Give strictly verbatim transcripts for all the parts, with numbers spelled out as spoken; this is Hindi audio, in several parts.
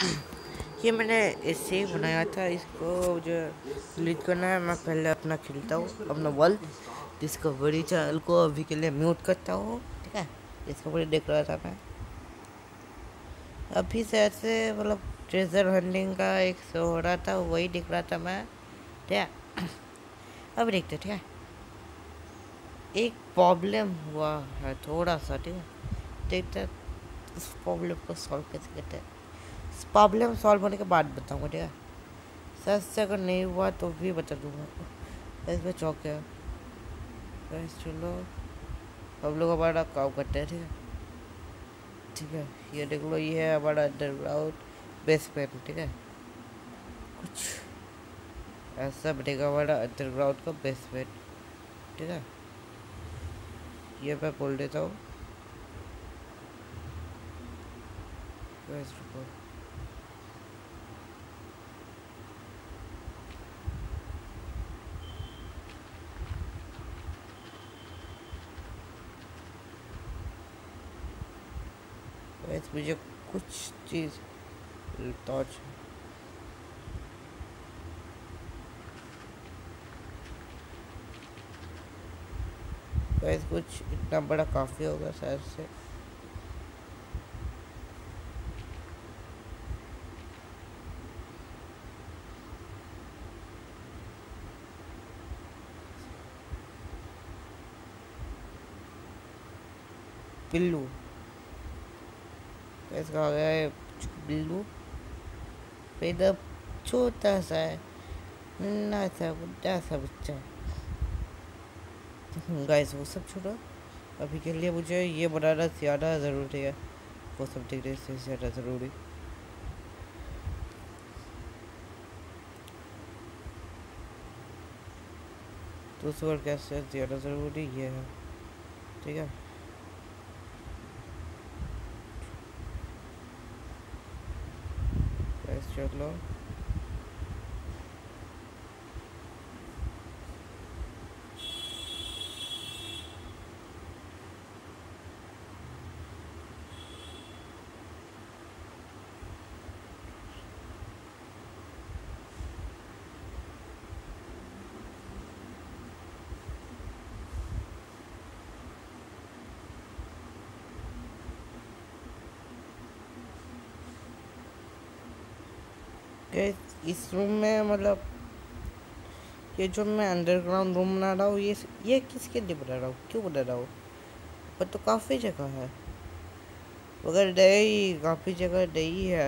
ये मैंने इससे ही बनाया था। इसको जो डिलीट करना है, मैं पहले अपना खेलता हूँ अपना वर्ल्ड डिस्कवरी चैनल को अभी के लिए म्यूट करता हूँ। ठीक है, डिस्कवरी देख रहा था मैं अभी से, ऐसे मतलब ट्रेजर हंटिंग का एक शो हो रहा था, वही देख रहा था मैं। ठीक है, अभी देखते। ठीक है, एक प्रॉब्लम हुआ है थोड़ा सा। ठीक है, देखते हैं उस प्रॉब्लम को सॉल्व कैसे करते हैं। इस प्रॉब्लम सॉल्व होने के बाद बताऊँगा। ठीक है, सच से अगर नहीं हुआ तो भी बता दूँगा। इसमें चौक है। बस चलो, हम लोग हमारा काम करते हैं। ठीक है, ठीक है, ये देख लो, ये है हमारा अंडरग्राउंड बेसमेंट। ठीक है, कुछ ऐसा बनेगा हमारा अंडरग्राउंड का बेसमेंट। ठीक है, ये मैं बोल देता हूँ। बस रुको, बस मुझे कुछ चीज़ टॉर्च। बस कुछ इतना बड़ा काफ़ी होगा शायद से। बिल्लू, कैसे कहा गया है बिल्लू? एकदम छोटा सा है, नन्हा सा बुड्ढा सा बच्चा है। गाइस वो सब छोड़ो, अभी के लिए मुझे ये बनाना ज़्यादा ज़रूरी है। वो सब देखने से ज़्यादा ज़रूरी। तो उस वर्ग कैसे ज़्यादा ज़रूरी ये है। ठीक है, गाइस चलो, गाइस इस रूम में मतलब ये जो मैं अंडरग्राउंड रूम बना रहा हूँ, ये ये किसके लिए बना रहा हूँ, क्यों बना रहा हूँ? पर तो काफ़ी जगह है, मगर नहीं, काफ़ी जगह नहीं है।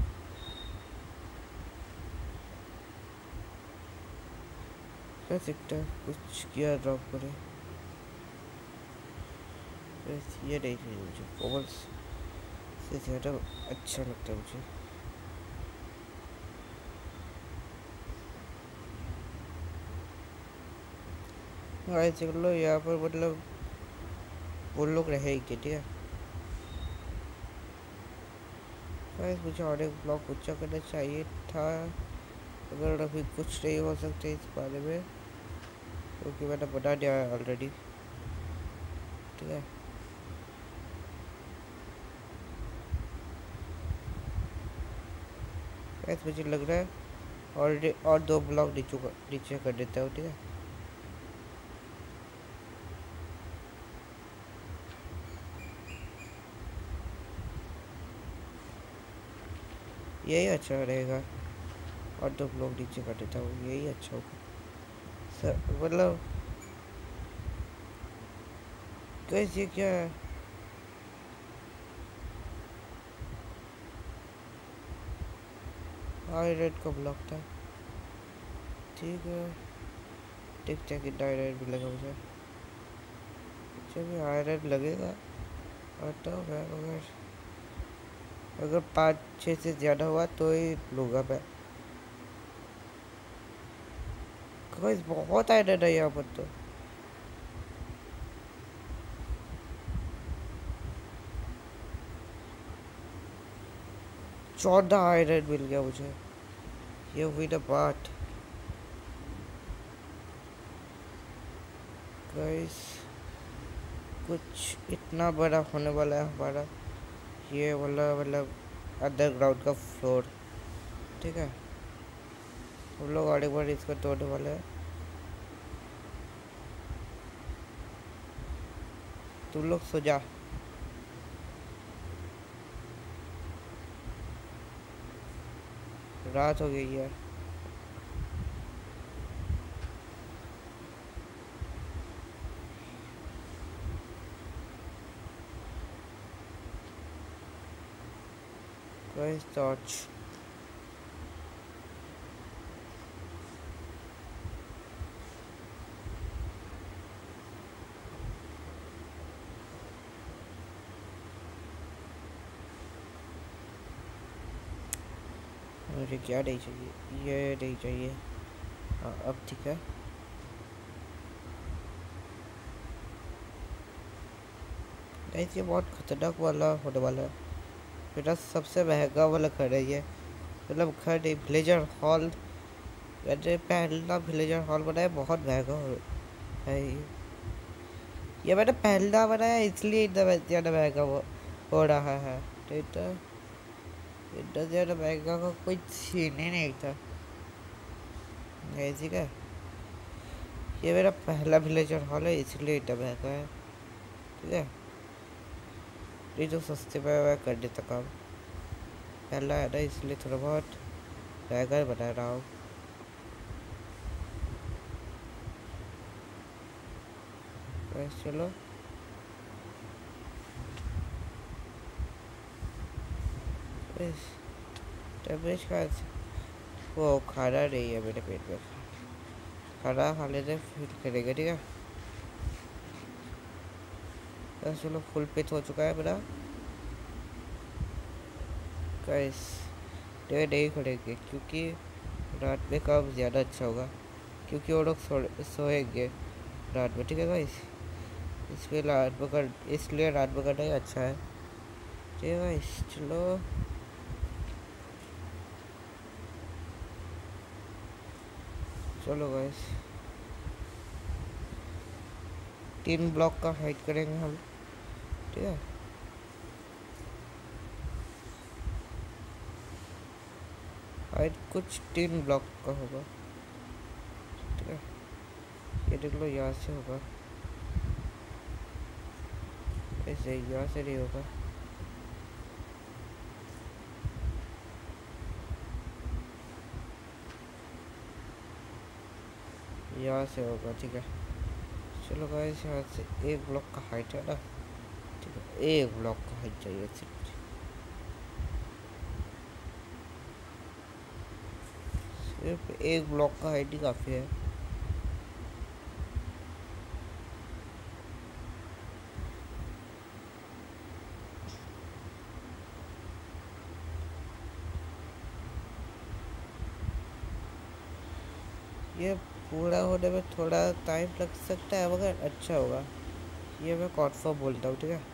क्या सकता है कुछ किया ड्रॉप करे। बस ये नहीं चाहिए मुझे, कोबल्स से ज़्यादा अच्छा लगता है मुझे। गाइस देख लो, यहाँ पर मतलब वो लोग रहेंगे। ठीक है गाइस, मुझे और एक ब्लॉक ऊंचा करना चाहिए था, अगर अभी कुछ नहीं हो सकते इस बारे में, क्योंकि मैंने बता दिया है ऑलरेडी। ठीक है, गाइस मुझे लग रहा है ऑलरेडी और दो ब्लॉक नीचे नीचे कर देता हूँ। ठीक है, यही अच्छा रहेगा, और दो ब्लॉक नीचे कर देता हूँ, यही अच्छा होगा सर। मतलब गाइस ये क्या है? आई रेड का ब्लॉक था। ठीक है, देखते हैं कितना आयरन मिलेगा मुझे। चलिए आयरन लगेगा, आता है, मगर अगर पाँच छः से ज़्यादा हुआ तो ही लूँगा मैं। गाइस बहुत आयरन है यहाँ पर तो। चौदह आयरन मिल गया मुझे, ये हुई ना बात। गाइस कुछ इतना बड़ा होने वाला है हमारा ये वाला, मतलब अंडरग्राउंड का फ्लोर। ठीक है, हम लोग और एक बार इसको तोड़ने वाले हैं। तुम लोग सो जा। रात हो गई है। कोई टॉर्च। मुझे क्या नहीं चाहिए, ये नहीं चाहिए। हाँ अब ठीक है। गाइस ये बहुत खतरनाक वाला होने वाला है। मेरा सबसे महंगा वाला घर है ये, मतलब घर नहीं, विलेजर हॉल। मैंने पहला विलेजर हॉल बनाया, बहुत महंगा है ये। ये मैंने पहला बनाया इसलिए इतना ज़्यादा महंगा हो, हो रहा है। नहीं तो इतना ज़्यादा महंगा का कोई सीन ही नहीं था। ऐसी का ये मेरा पहला विलेजर हॉल है इसलिए इतना महंगा है। ठीक है, नहीं तो सस्ते में मैं कर देता काम। पहला है ना इसलिए थोड़ा बहुत महंगा बना रहा हूँ। बस चलो बस। टेबलेट का वो खाना नहीं है मेरे पेट में। खाना खा लेते फिर करेंगे। ठीक है, बस चलो फुल पेट हो चुका है मेरा। गाइस डे नहीं करेंगे क्योंकि रात में काम ज़्यादा अच्छा होगा, क्योंकि वो लोग सो सोएंगे रात में। ठीक है गाइस, इसलिए रात में कर इसलिए रात में करना ही अच्छा है। ठीक है गाइस चलो। चलो गाइस तीन ब्लॉक का हाइट करेंगे हम। ठीक है, हाइट कुछ तीन ब्लॉक का होगा। ठीक है, ये देख लो यहाँ से होगा, ऐसे यहाँ से नहीं होगा। यहाँ से होगा। ठीक है चलो गाइस, यहाँ से एक ब्लॉक का हाइट है ना। ठीक है, एक ब्लॉक का हाइट चाहिए सिर्फ। सिर्फ एक ब्लॉक का हाइट ही काफ़ी है। ये पूरा होने में थोड़ा टाइम लग सकता है मगर अच्छा होगा, ये मैं कॉन्फर्म बोलता हूँ। ठीक है,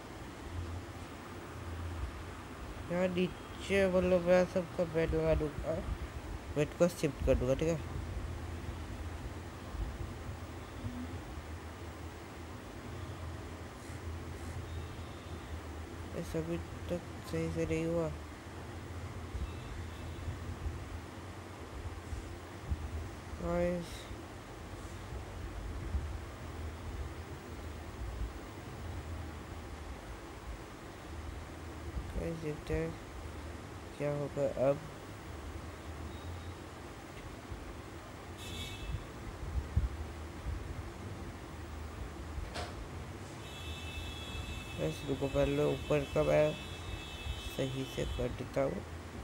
यहाँ नीचे मतलब मैं सबका बेड लगा दूँगा, बेड को शिफ्ट कर दूँगा। ठीक है, ऐसा अभी तक सही से नहीं हुआ। गाइस गाइस देखते हैं क्या होगा अब। बस रुको, पहले ऊपर का मैं सही से कर देता हूँ।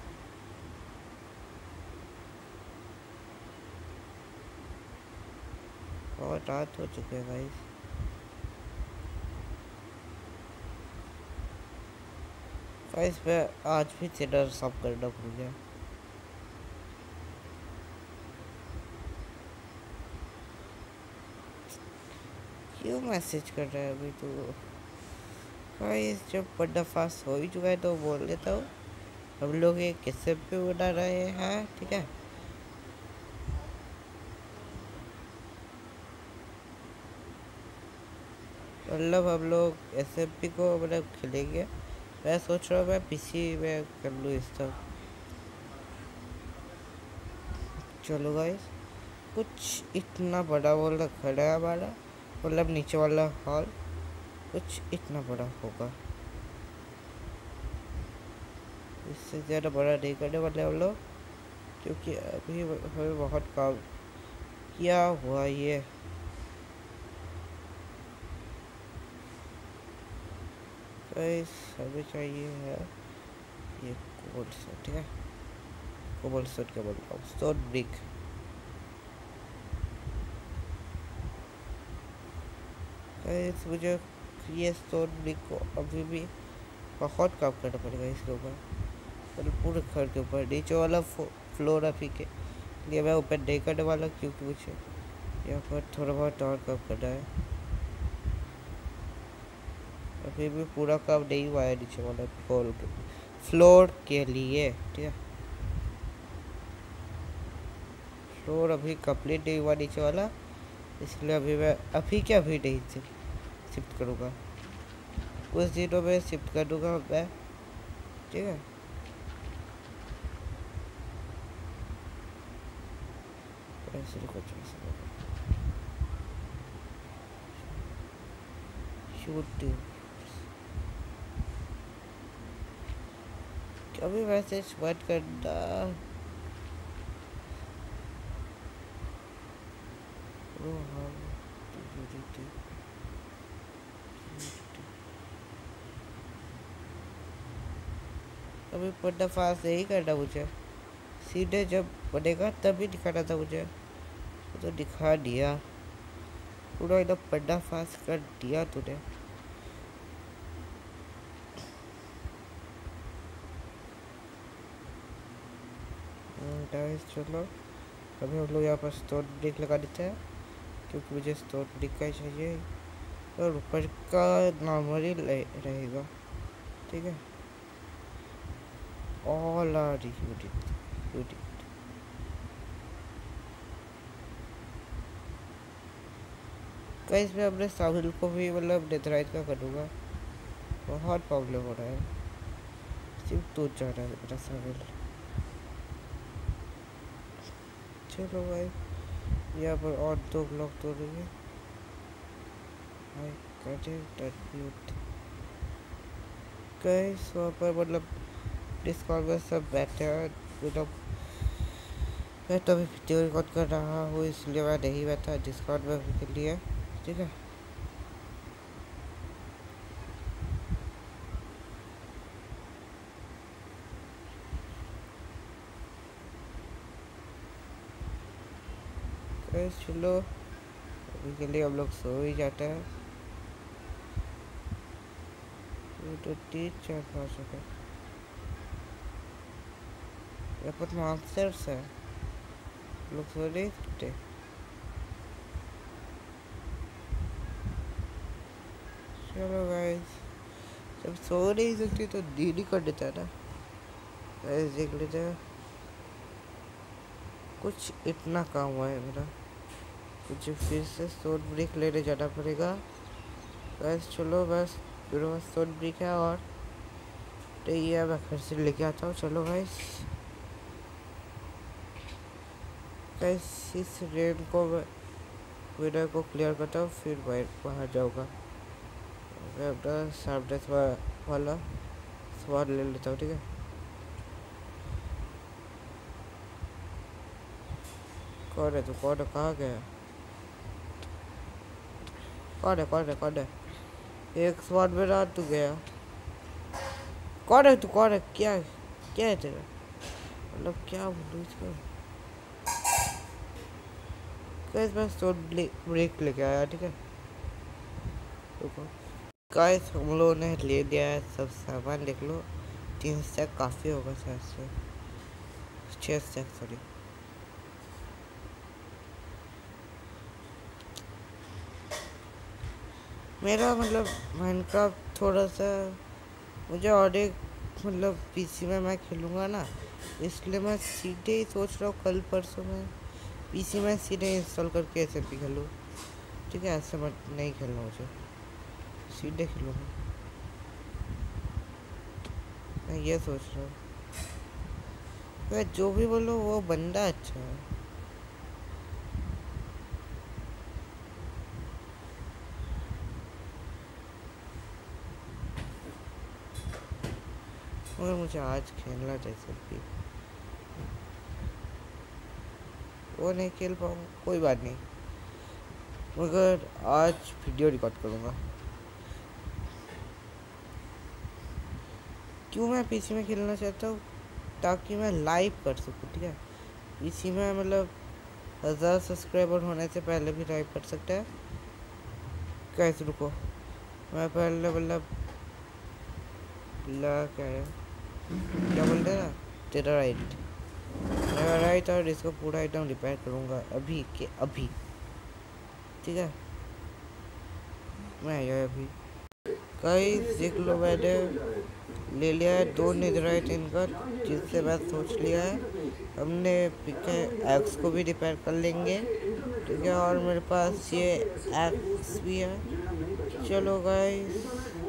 और रात हो चुके हैं भाई। गाइस मैं आज भी चैनल सब करना भूल गया। क्यों मैसेज कर रहा है अभी तो। गाइस जब बड़ा फास्ट हो ही चुका है तो बोल देता हूँ, हम लोग ये किस्से पे बना रहे हैं। ठीक है, मतलब हम लोग एस एम पी को मतलब खेलेंगे मैं सोच रहा हूँ मैं पीसी में कर लूँ इस सब। चलो गाइस, कुछ इतना बड़ा वाला खड़ा है हमारा, मतलब नीचे वाला हॉल कुछ इतना बड़ा होगा, इससे ज़्यादा बड़ा नहीं करने वाले हम लोग, क्योंकि अभी हमें बहुत काम किया हुआ ये। गाइस हमें चाहिए है ये कोबल सेट है, कोबल सेट क्या बोल रहा हूँ, स्टोन ब्रिक। गाइस मुझे ये स्टोन ब्रिक को अभी भी बहुत काम करना पड़ेगा इसके ऊपर, मतलब पूरे घर के ऊपर। नीचे वाला फ्लोर अभी के लिए मैं ऊपर नहीं करने वाला, क्योंकि मुझे यहाँ पर थोड़ा बहुत और काम करना है। अभी भी पूरा काम नहीं हुआ है नीचे वाला फ्लोर के फ्लोर के लिए, ठीक है। फ्लोर अभी कंप्लीट नहीं हुआ नीचे वाला, इसलिए अभी मैं अभी क्या अभी नहीं शिफ्ट करूँगा, कुछ दिनों में शिफ्ट कर दूँगा मैं, ठीक है। ऐसे कुछ शूट अभी मैसेज मत करना। ओ हाँ अभी पढ़ना फास्ट नहीं करना मुझे, सीधे जब पढ़ेगा तभी दिखाना था मुझे, तो दिखा दिया पूरा एकदम पढ़ना फास्ट कर दिया तूने। गाइस चलो अभी हम लोग यहाँ पर स्टोन ब्रिक लगा देते हैं, क्योंकि मुझे स्टोन ब्रिक का ही चाहिए और ऊपर का नॉर्मली रहेगा, ठीक है। All are unit unit guys मैं अपने साहिल को भी मतलब नेथराइट का करूँगा, बहुत प्रॉब्लम हो रहा है, सिर्फ टूट जा रहा है मेरा साहिल। चलो भाई यहाँ पर और दो ब्लॉक तो रही है, गाइस वहाँ पर मतलब डिस्कॉर्ड में सब बैठे हैं, मतलब मैं तो अभी वीडियो रिकॉर्ड कर रहा हूँ, इसलिए मैं नहीं बैठा डिस्कॉर्ड में अभी के लिए, ठीक है। गाइस चलो अभी के लिए हम लोग सो ही जाते हैं, तो तीन चार पाँच रुपये पर मास्टर्स है, लोग सो नहीं सकते। चलो गाइस जब सो नहीं सकते तो नींद ही कर देता है ना। गाइस देख लेते हैं, कुछ इतना काम हुआ है मेरा, मुझे फिर से स्टोन ब्रिक लेने जाना पड़ेगा। गाइस चलो बस मेरे पास स्टोन ब्रिक है और तो ये मैं घर से लेके आता हूँ। चलो गाइस गाइस इस रेन को विनर को क्लियर करता हूँ, फिर बाहर बाहर जाऊँगा। मैं अपना सामने वाला सवाल ले लेता हूँ, ठीक है। कौन है तू, कौन है, कहाँ गया, कौन है कौन है कौन है, एक सवाल में रात तू गया, कौन है तू, कौन है, क्या क्या है तेरा, मतलब क्या बोलूँ इसको। गाइस मैं स्टोन ब्रेक लेके आया, ठीक है। रुको गाइस हम लोगों ने ले लिया है सब सामान, देख लो तीन स्टैक काफ़ी होगा शायद से, छः स्टैक सॉरी। मेरा मतलब माइनक्राफ्ट थोड़ा सा मुझे और एक मतलब पीसी में मैं खेलूँगा ना, इसलिए मैं सीधे ही सोच रहा हूँ कल परसों में पीसी में सीधे इंस्टॉल करके ऐसे भी खेलूँ, ठीक है। ऐसे मत नहीं खेलना मुझे, सीधे खेलूँगा। मैं ये सोच रहा हूँ, वह जो भी बोलो वो बंदा अच्छा है। मगर मुझे आज खेलना जैसे भी वो नहीं खेल पाऊँ कोई बात नहीं, मगर आज वीडियो रिकॉर्ड करूँगा। क्यों मैं पीसी में खेलना चाहता हूँ, ताकि मैं लाइव कर सकूँ, ठीक है। पीसी में मतलब हज़ार सब्सक्राइबर होने से पहले भी लाइव कर सकता है। कैसे रुको, मैं पहले मतलब ला क्या है क्या बोलते हैं ना, तेरा राइट मेरा राइट, और इसको पूरा एकदम रिपेयर करूँगा अभी के अभी, ठीक है। मैं आया अभी कई देख लो, मैंने ले लिया है दो नेदराइट इनका, जिससे मैं सोच लिया है हमने पिके एक्स को भी रिपेयर कर लेंगे, ठीक है। और मेरे पास ये एक्स भी है। चलो गाइस,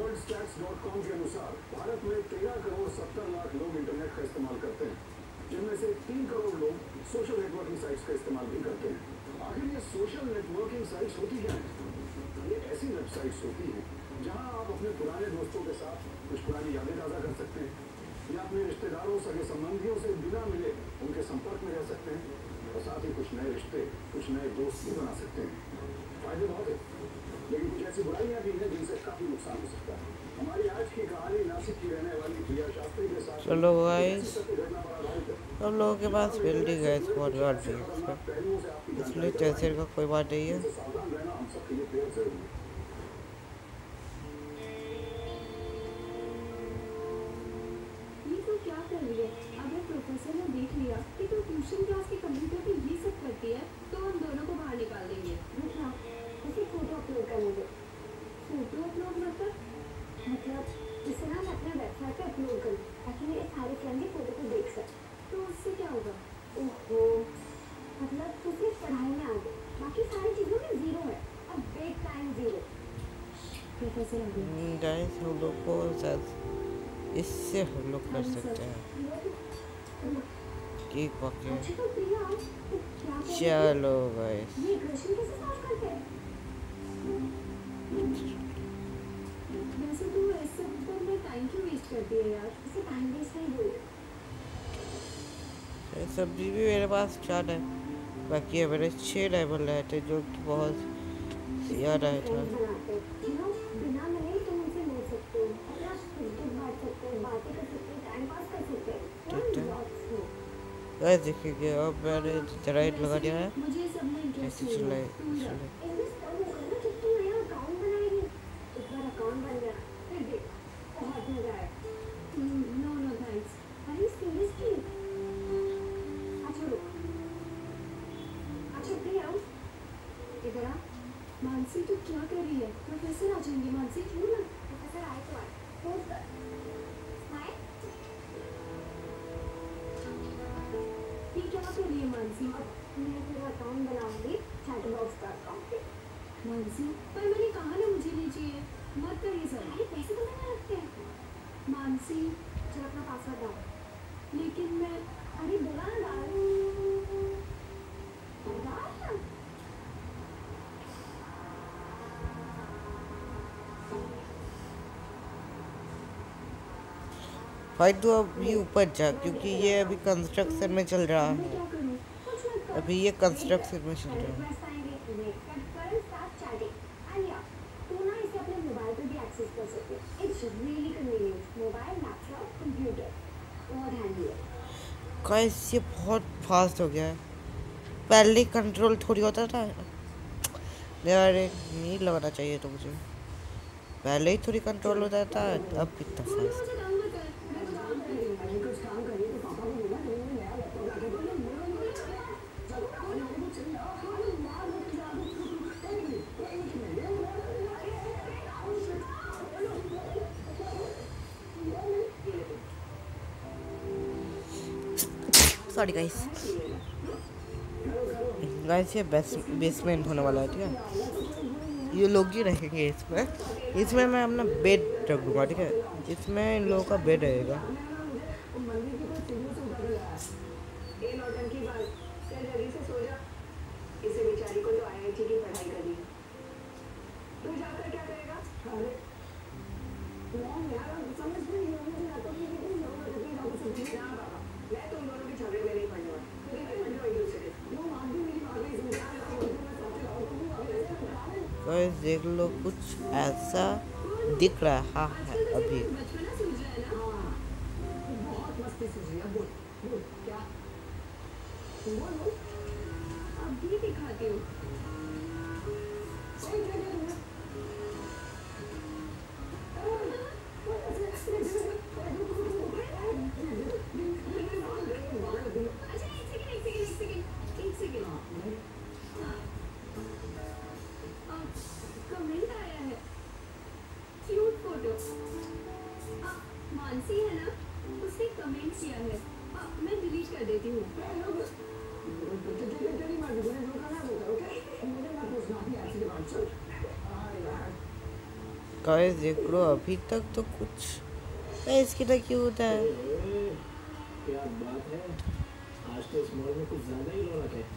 जिनमें से तीन करोड़ लोग सोशल नेटवर्किंग साइट्स का इस्तेमाल भी करते हैं। आखिर ये सोशल नेटवर्किंग साइट्स होती क्या है? ये ऐसी वेबसाइट्स होती हैं जहां आप अपने पुराने दोस्तों के साथ कुछ पुरानी यादें ताज़ा कर सकते हैं, या अपने रिश्तेदारों सगे संबंधियों से बिना मिले उनके संपर्क में रह सकते हैं, और साथ ही कुछ नए रिश्ते, कुछ नए दोस्त भी बना सकते हैं। फायदे बहुत है, लेकिन कुछ ऐसी बुराइयां भी हैं जिनसे काफी नुकसान हो सकता है। हमारी आज की कहानी नासिक की रहने वाली प्रिया शास्त्री के साथ। चलो गाइस, हम लोगों के पास बिल्डिंग है स्क्वाड गार्ड भी, इसलिए टेंशन का कोई बात नहीं है। प्रोफेसर ने देख लिया कि तू ट्यूशन क्लास के कंप्यूटर पे ये सब करती है, तो हम दोनों को बाहर निकाल देंगे। हाँ, उसे फोटो अपलोड करने दो। फोटो अपलोड मतलब मतलब इसे ना मैं अपने वेबसाइट पे अपलोड करूँ, ताकि मेरे सारे फ्रेंड फोटो को देख सकें। तो उससे क्या होगा? ओहो, मतलब तू सिर्फ पढ़ाई में आगे, बाकी सारी चीज़ों में जीरो है। अब bake time zero. Professor guys, हम लोग को इससे हम लोग कर सकते हैं कि पके। चलो गाइस, वैसे तो ऐसे पर मैं टाइम क्यों वेस्ट करती है यार? इसे टाइम वेस्ट नहीं बोलते। सब्जी भी मेरे पास चार है, बाकी है मेरे छः लेवल रहे थे, जो कि बहुत याद आया था। बिना मिले तुम उनसे मिल सकते हो, अपना सुख बांट सकते हो, बातें कर सकते हो, टाइम पास कर सकते हो। गाइस देखिए, अब मैंने राइट लगा दिया है। मुझे सब में इंटरेस्ट नहीं है। इन्वेस्ट तब होगा ना जब तुम नया अकाउंट बनाएगी। एक बार अकाउंट बन गया, फिर देख बहुत मजा आएगा। No no thanks. अरे सीरियसली? अच्छा रुक, अच्छा प्रिया इधर आ। मानसी तू क्या कर रही है? प्रोफेसर आ जाएंगे। मानसी क्यों ना? प्रोफेसर आए तो आए, पोज कर, स्माइल। ये क्या कर रही है मानसी? मैं तेरा अकाउंट बनाऊंगी, चैट बॉक्स का अकाउंट। मानसी, पर मैंने कहा ना मुझे नहीं चाहिए, मत कर ये सब। अरे पैसे तो मैंने रखते हैं। मानसी चल अपना पासवर्ड डाल। लेकिन मैं, अरे बोला ना डाल डाल। भाई तो अभी ऊपर जा, क्योंकि ये अभी कंस्ट्रक्शन में चल रहा है। अभी ये कंस्ट्रक्शन में चल रहा है। गाइस ये बहुत फास्ट हो गया है, पहले कंट्रोल थोड़ी होता था यार, नहीं लगाना चाहिए तो मुझे पहले ही थोड़ी कंट्रोल होता था, अब कितना फास्ट। सॉरी गाइस, गाइस ये बेसमेंट होने वाला है, ठीक है। ये लोग ही रहेंगे इसमें। इसमें मैं अपना बेड रख दूंगा, ठीक है। इसमें इन लोगों का बेड रहेगा। गाइस देख लो कुछ ऐसा दिख रहा है। हाँ है आजकल तो अभी सिर्फ बचपना सूझ रहा है ना। हाँ बहुत मस्ती सूझ रही है। बोल बोल क्या बोल बोल अब भी दिखाती हूँ। सही जगह है। अच्छा एक सेकंड एक सेकंड एक सेकंड एक सेकंड कमेंट आया है क्यूट फोटो। मानसी है ना उसने कमेंट किया है। आ, मैं डिलीट कर देती हूँ। गाइस देख लो अभी तक तो कुछ है इसकी तो क्यों होता है। क्या बात है, आज तो इस मॉल में कुछ ज्यादा ही रौनक है।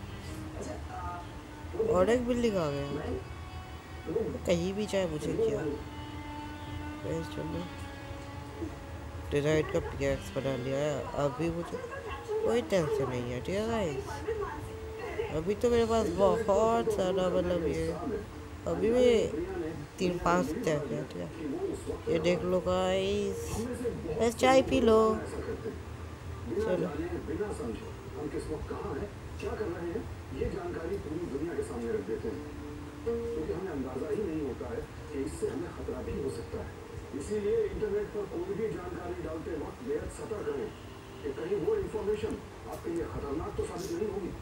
और एक बिल्डिंग आ गया कहीं भी चाहे मुझे क्या। गाइस चलो डिजाइन का पिकैक्स बना लिया है अभी मुझे कोई टेंशन नहीं है ठीक है गाइस। अभी तो मेरे पास बहुत सारा मतलब ये अभी भी तीन पाँच स्टेप है ठीक है। ये देख लो गाइस बस चाय पी लो चलो। बिना समझे हम किस वक्त कहाँ हैं, क्या कर रहे हैं, ये जानकारी पूरी दुनिया के सामने रख देते हैं, क्योंकि हमें अंदाजा ही नहीं होता है कि इससे हमें खतरा भी हो सकता है। इसीलिए इंटरनेट पर कोई भी जानकारी डालते वक्त बेहद सतर्क रहें कि कहीं वो इंफॉर्मेशन आपके लिए खतरनाक तो साबित नहीं होगी।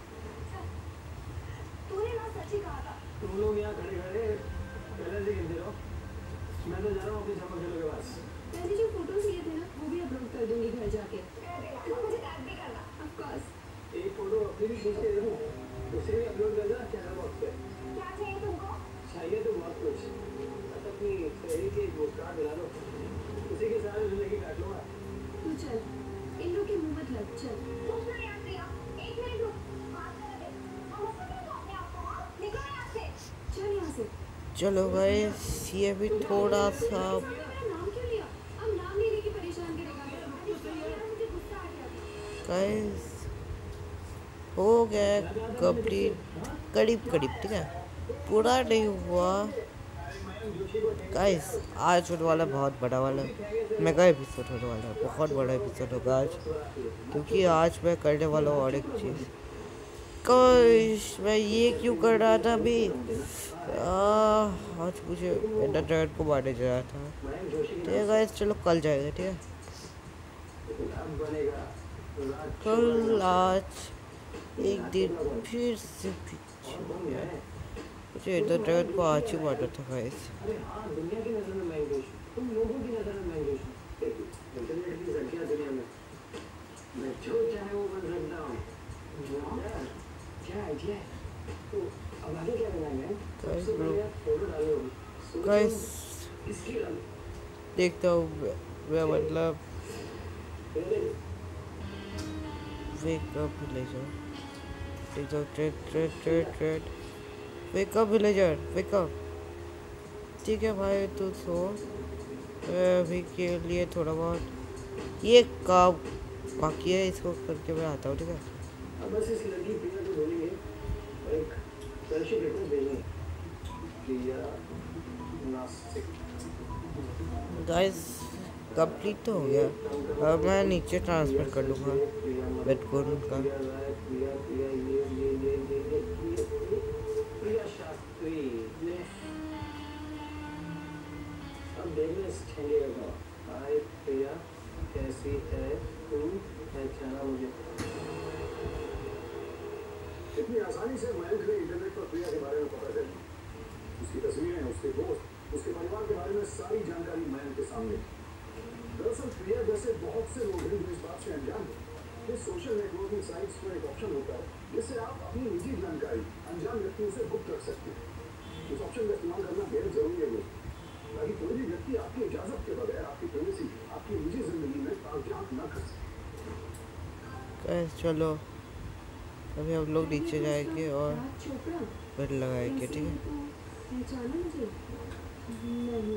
तूने ना सच ही कहा था। तुम लोग यहाँ खड़े खड़े पहले से गिनते रहो, मैं तो जा रहा हूँ अपनी चमक के पास। मैंने जो फोटोज लिए थे ना वो भी अपलोड कर दूंगी घर जाके। मुझे टैग भी करना ऑफ कोर्स। एक फोटो अपनी भी खींच के देखो, उसे भी अपलोड कर देना चैनल बॉक्स पे। क्या चाहिए तुमको? चाहिए तो बहुत कुछ, बस अपनी सहेली के पोस्ट कार्ड दिला दो, उसी के साथ जिंदगी काट लूँगा। तू चल इन लोग के मुंह मत लग। चल कुछ नहीं याद किया। एक मिनट रुक बात कर ले। हम उसको क्यों कहते हैं आपको? हाँ निकलो यहाँ से। चल यहाँ से। चलो गाइस ये भी थोड़ा सा मेरा नाम क्यों लिया? अब नाम लेने की परेशान करेगा। मुझे गुस्सा आ गया। गाइस हो गया कंप्लीट करीब करीब ठीक है पूरा नहीं हुआ गाइस। आज होने वाला बहुत बड़ा वाला मेगा एपिसोड होने वाला है बहुत बड़ा एपिसोड होगा आज क्योंकि आज मैं करने वाला हूँ और एक चीज़। गाइस मैं ये क्यों कर रहा था अभी आ, आज मुझे इंटरनेट को मारने जा रहा था ठीक है गाइस। चलो कल जाएगा ठीक है कल आज एक दिन फिर से पीछे हो गया। मुझे इंटरनेट को आज ही मारना था गाइस। अरे हाँ, दुनिया की नजर में मैं इंग्लिश, तुम लोगों की नजर में मैं इंग्लिश। इंटरनेट की संख्या दुनिया में मैं जो चाहे वो बन सकता हूँ। क्या आइडिया है? तो अब आगे क्या बनाएंगे? सबसे बढ़िया फोटो डालो। गाइस इसकी डालो। देखता हूँ मैं मतलब वेक अप विलेजर देखता हूँ trade trade trade trade wake up villager wake up. ठीक है भाई तू सो मैं अभी के लिए थोड़ा बहुत ये काम बाकी है इसको करके मैं आता हूँ ठीक है। अब बस इस लड़की प्रिया को बोलेंगे और एक फ्रेंडशिप रिक्वेस्ट भेजेंगे। प्रिया नासिक। गाइस कंप्लीट तो हो गया अब मैं नीचे ट्रांसफर कर लूँगा बेटकॉइन का। प्रिया राय, प्रिया प्रिया ये ये ये ये ये ये प्रिया शास्त्री ने अब देखना इस ठेंगे का। हाय प्रिया कैसी है तू, पहचाना मुझे? इतनी आसानी से मयंक ने इंटरनेट पर प्रिया के बारे में पता कर ली। उसकी तस्वीरें, उसके दोस्त, उसके परिवार के बारे में सारी जानकारी मयंक के सामने। दरअसल प्रिया जैसे बहुत से लोग हैं जो इस बात से अनजान हैं कि सोशल नेटवर्किंग साइट्स पर एक ऑप्शन होता है जिससे आप अपनी निजी जानकारी अनजान व्यक्तियों से गुप्त रख सकते हैं। उस ऑप्शन का इस्तेमाल करना बेहद जरूरी है ताकि कोई भी व्यक्ति आपकी इजाजत के बगैर आपकी प्राइवेसी, आपकी निजी जिंदगी में ताक झांक न कर सके। चलो अभी हम लोग नीचे जाएंगे और बेड लगाएंगे ठीक है। पहचाना मुझे? नहीं।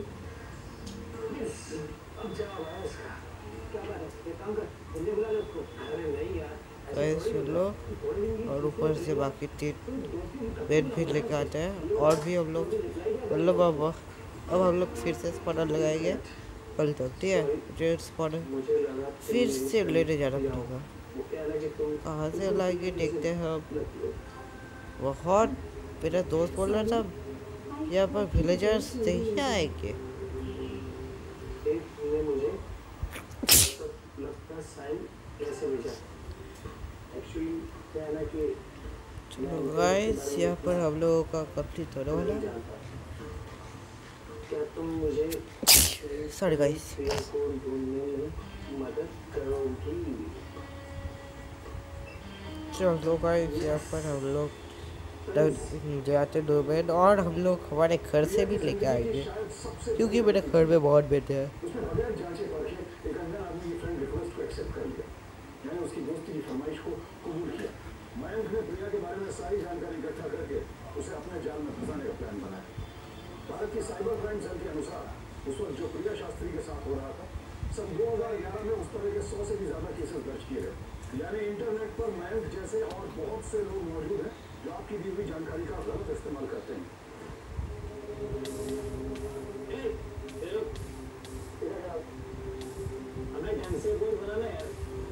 अब जवाब आया इसका। क्या बात है? ये काम कर, मुझे बुला लो उसको। अरे नहीं यार, गाइस चलो, और ऊपर से बाकी तीन बेड भी लेके आते हैं। और भी हम लोग मतलब अब अब हम लोग फिर से स्पॉनर लगाएंगे कल तक, ठीक है। रेड स्पॉनर फिर से लेने जाना पड़ेगा। कहाँ से लाएंगे देखते हैं अब। बहुत मेरा दोस्त बोल रहा था यहाँ पर विलेजर्स नहीं आएंगे। चलो गाइस, यहाँ पर हम लोगों का कंप्लीट होने वाला है। Sorry guys. चलो गाइस, यहाँ पर हम लोग जाते दो बेड, और हम लोग हमारे घर से भी लेके आएंगे क्योंकि मेरे घर में बहुत बेड है। मयंक ने प्रिया के बारे में सारी जानकारी इकट्ठा करके उसे अपने जाल में फंसाने का प्लान बनाया। भारत की साइबर क्राइम सेल के अनुसार उस वक्त जो प्रिया शास्त्री के साथ हो रहा था, सन दो हज़ार ग्यारह में उस तरह के सौ से भी ज्यादा केसेस दर्ज किए गए। यानी इंटरनेट पर मयंक जैसे और बहुत से लोग मौजूद हैं जो आपकी दी हुई जानकारी का गलत इस्तेमाल करते हैं। हमें ढंग से बोल बनाना यार।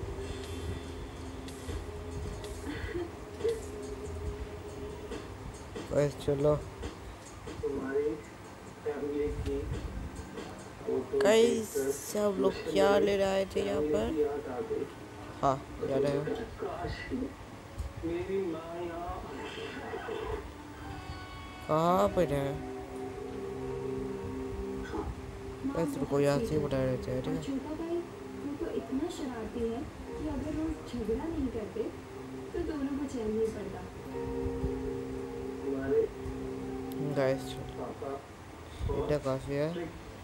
बस चलो कई सब लोग क्या ले रहे थे यहाँ पर। हाँ याद है। कहाँ पर है? बस रुको, यहाँ से बता रहे थे। ठीक है। छोटा भाई वो तो इतना शरारती है कि अगर वो झगड़ा नहीं करते तो दोनों को चैन नहीं पड़ता। गाइस इतना काफी है।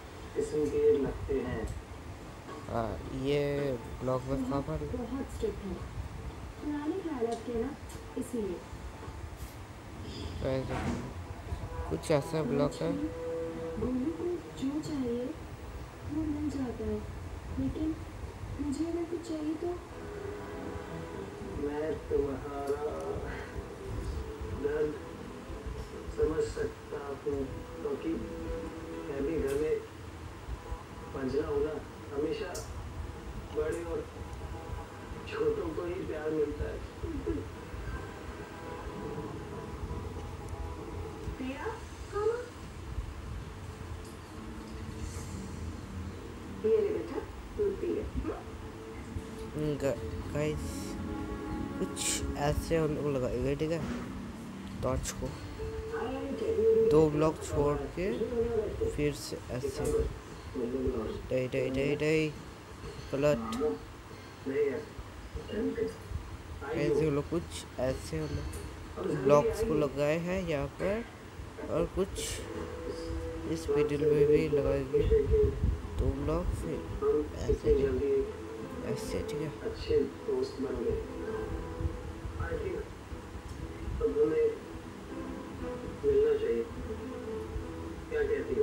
हाँ, ये ब्लॉग में कहाँ पर बहुत स्ट्रिक्ट है, पुराने ख्यालात के ना, इसीलिए कुछ ऐसा ब्लॉग है। गोलू को जो चाहिए वो मिल जाता है, लेकिन मुझे अगर कुछ चाहिए तो मैं तुम्हारा दर्द समझ सकता हूँ, क्योंकि मैं भी घर में पंजरा हूँ ना। हमेशा बड़े और छोटों को ही प्यार मिलता है। प्रिया, हाँ ये ले बेटा, दूध पी ले। गाइस कुछ ऐसे हम लोग लगाएंगे, ठीक है। टॉर्च को दो ब्लॉक छोड़ के फिर से ऐसे डे डे डे डे पलट ऐसे हम लोग कुछ ऐसे हम लोग ब्लॉक्स को लगाए हैं यहाँ पर, और कुछ इस मिडिल में भी लगाएंगे दो ब्लॉक, फिर ऐसे ऐसे, ठीक है। अच्छे दोस्त बन गए। आई थिंक अब हमें मिलना चाहिए। क्या कहती हो?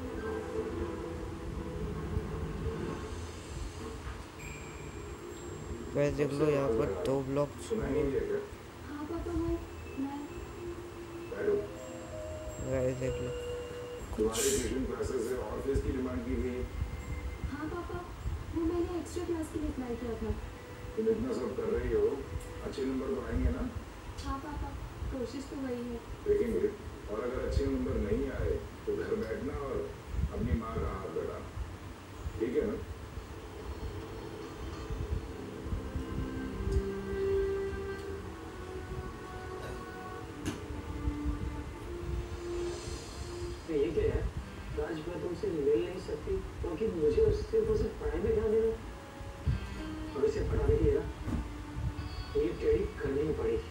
वैसे देख लो यहाँ पर दो ब्लॉक हाँ पापा, मैं मैं वैसे देख लो कुछ। और फीस की डिमांड की गई। हाँ पापा, वो मैंने एक्स्ट्रा क्लास के लिए अप्लाई किया था। तुम इतना सब कर रही हो, अच्छे नंबर तो आएंगे ना? हाँ पापा, कोशिश तो वही है। देखेंगे, और अगर अच्छे नंबर नहीं आए तो घर बैठना और अपनी माँ का हाथ बढ़ाना, ठीक है ना? ये क्या है? आज मैं तुमसे मिल नहीं सकती क्योंकि मुझे सिर्फ और सिर्फ पढ़ाई में ध्यान देना है। और इसे पढ़ाने के लिए ना ये टेढ़ी करनी ही पड़ेगी।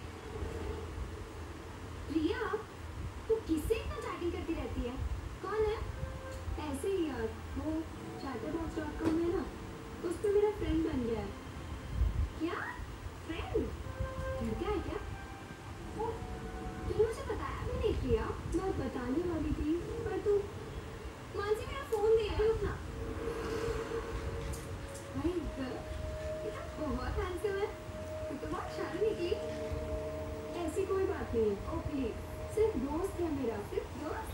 प्रिया, तू किससे इतना चैटिंग करती रहती है? कौन है? ऐसे ही यार, वो chatterbox डॉट कॉम है ना, उस पे मेरा फ्रेंड बन गया है। क्या? फ्रेंड? लड़का है क्या? ओ, तूने मुझे बताया भी नहीं प्रिया। मैं बताने वाली थी पर तू मानसी मेरा फोन दे रही ना। भाई ये तो बहुत हैंडसम है, तू तो बहुत प्लीज ओ प्लीज सिर्फ दोस्त है मेरा सिर्फ दोस्त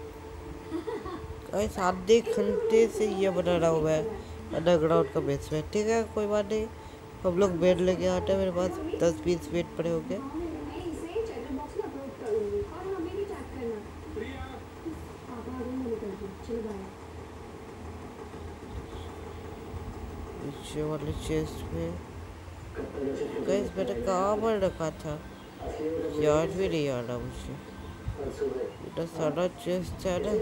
गाइस आधे घंटे से ये बना रहा हूँ मैं अंडरग्राउंड का बेसमेंट। ठीक है कोई बात नहीं, हम लोग बेड लेके आते हैं। मेरे पास दस बीस बेड पड़े होंगे। मैं इसे चैटर बॉक्स में अपलोड कर दूंगी और हमें भी टैग करना। पापा आ गए, मैंने कर दिया, चलो बाय। नीचे वाले चेस्ट में गाइस मैंने कहाँ पर रखा था याद भी नहीं आ रहा मुझे। इतना सारा चेस्ट है ना।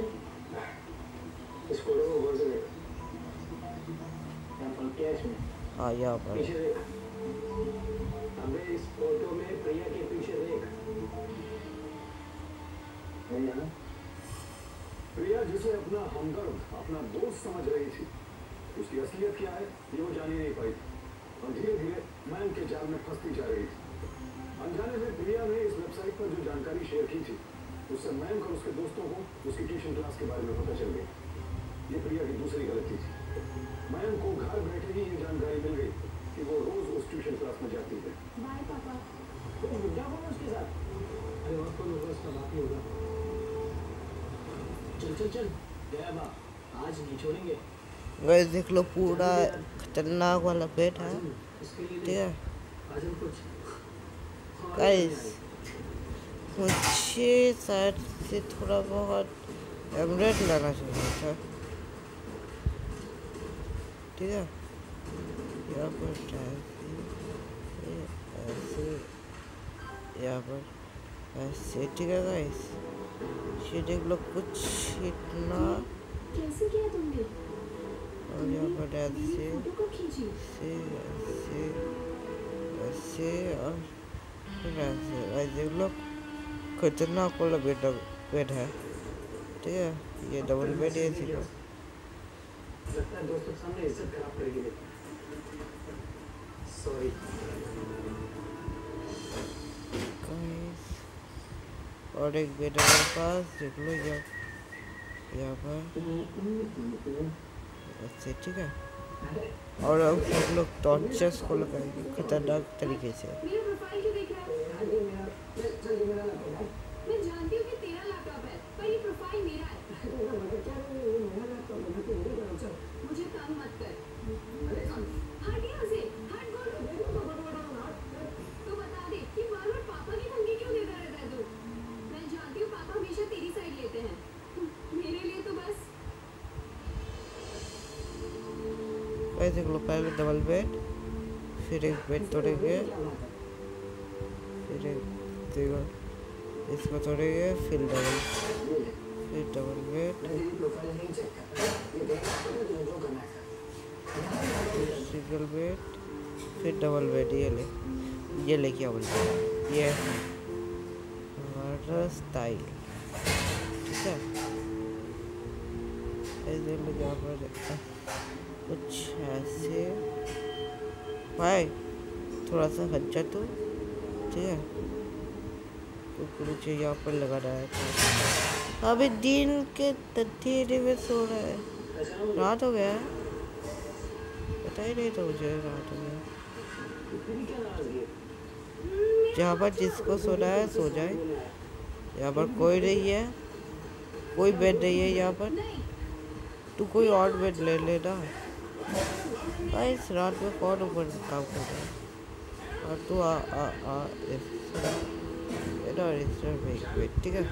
हाँ यहाँ पर अबे इस फोटो में प्रिया के पीछे देख। प्रिया जिसे अपना हमदर्द अपना दोस्त समझ रही थी, उसकी असलियत क्या है ये वो जान ही नहीं पाई और धीरे धीरे मैन के जाल में फंसती जा रही थी। अनजाने में प्रिया ने इस वेबसाइट पर जो जानकारी शेयर की थी उससे मैन और उसके दोस्तों को उसकी ट्यूशन क्लास के बारे में पता चल गया। ये प्रिया की दूसरी गलती थी। मैम को घर बैठे ही ये जानकारी मिल गई कि वो रोज उस ट्यूशन क्लास में जाती है। बाय पापा। तो मुद्दा बोलो उसके साथ। अरे वक्त को लोगों उसका बाकी होगा। चल चल चल गया बा, आज नहीं छोड़ेंगे। गाइस देख लो पूरा खतरनाक वाला बेड है। ठीक है गाइस मुझे शायद से थोड़ा बहुत एमरेट लाना चाहिए था। ठीक है यहाँ पर ऐसे यहाँ पर ऐसे। ठीक है गाइस ये देख लो कुछ इतना। कैसे किया तुमने? और यहाँ पर ऐसे फोटो कब खींची? ऐसे ऐसे ऐसे और फिर ऐसे। गाइस देख लो खतरनाक वाला बेड बेड है। ठीक है ये डबल बेड है। इसी को लगता है दोस्तों के सामने इज्जत खराब करेगी। सॉरी गाइस और एक बेड है मेरे पास। देख लो यहाँ यहाँ पर ऐसे। ठीक है और अब हम लोग टॉर्चर्स को लगाएंगे खतरनाक तरीके से। मेरा प्रोफाइल क्यों देख रहा है? मैं जानती हूँ कि तेरा लैपटॉप है पर ये प्रोफाइल मेरा है। मुझे तंग मत कर। हट यहाँ से, हट गोल। तो बता दे कि बार बार पापा की धमकी क्यों देता रहता है तू? मैं जानती हूँ पापा हमेशा तेरी साइड लेते हैं। मेरे लिए तो बस गाइस देख लो पहले डबल बेड, फिर एक बेड तोड़ेंगे, फिर एक देखो इसको तोड़ेंगे, फिर डबल फिर डबल बेड, सिंगल बेड, फिर डबल बेड। ये ले ये ले क्या बोलते हैं ये हमारा स्टाइल। ठीक है ऐसे लोग यहाँ पर कुछ ऐसे। भाई थोड़ा सा हट जा तू। ठीक है क्योंकि मुझे यहाँ पर लगा रहा है। अभी दिन के धीरे में सो रहा है। रात हो गया है पता ही नहीं था मुझे रात हो गया। जहाँ पर जिसको सोना है सो जाए। यहाँ पर कोई नहीं है, कोई बेड नहीं है यहाँ पर। तू कोई और बेड ले लेना। इस रात में कौन ऊपर काम कर रहा है? और तू आ आ आ इस बेड। ठीक है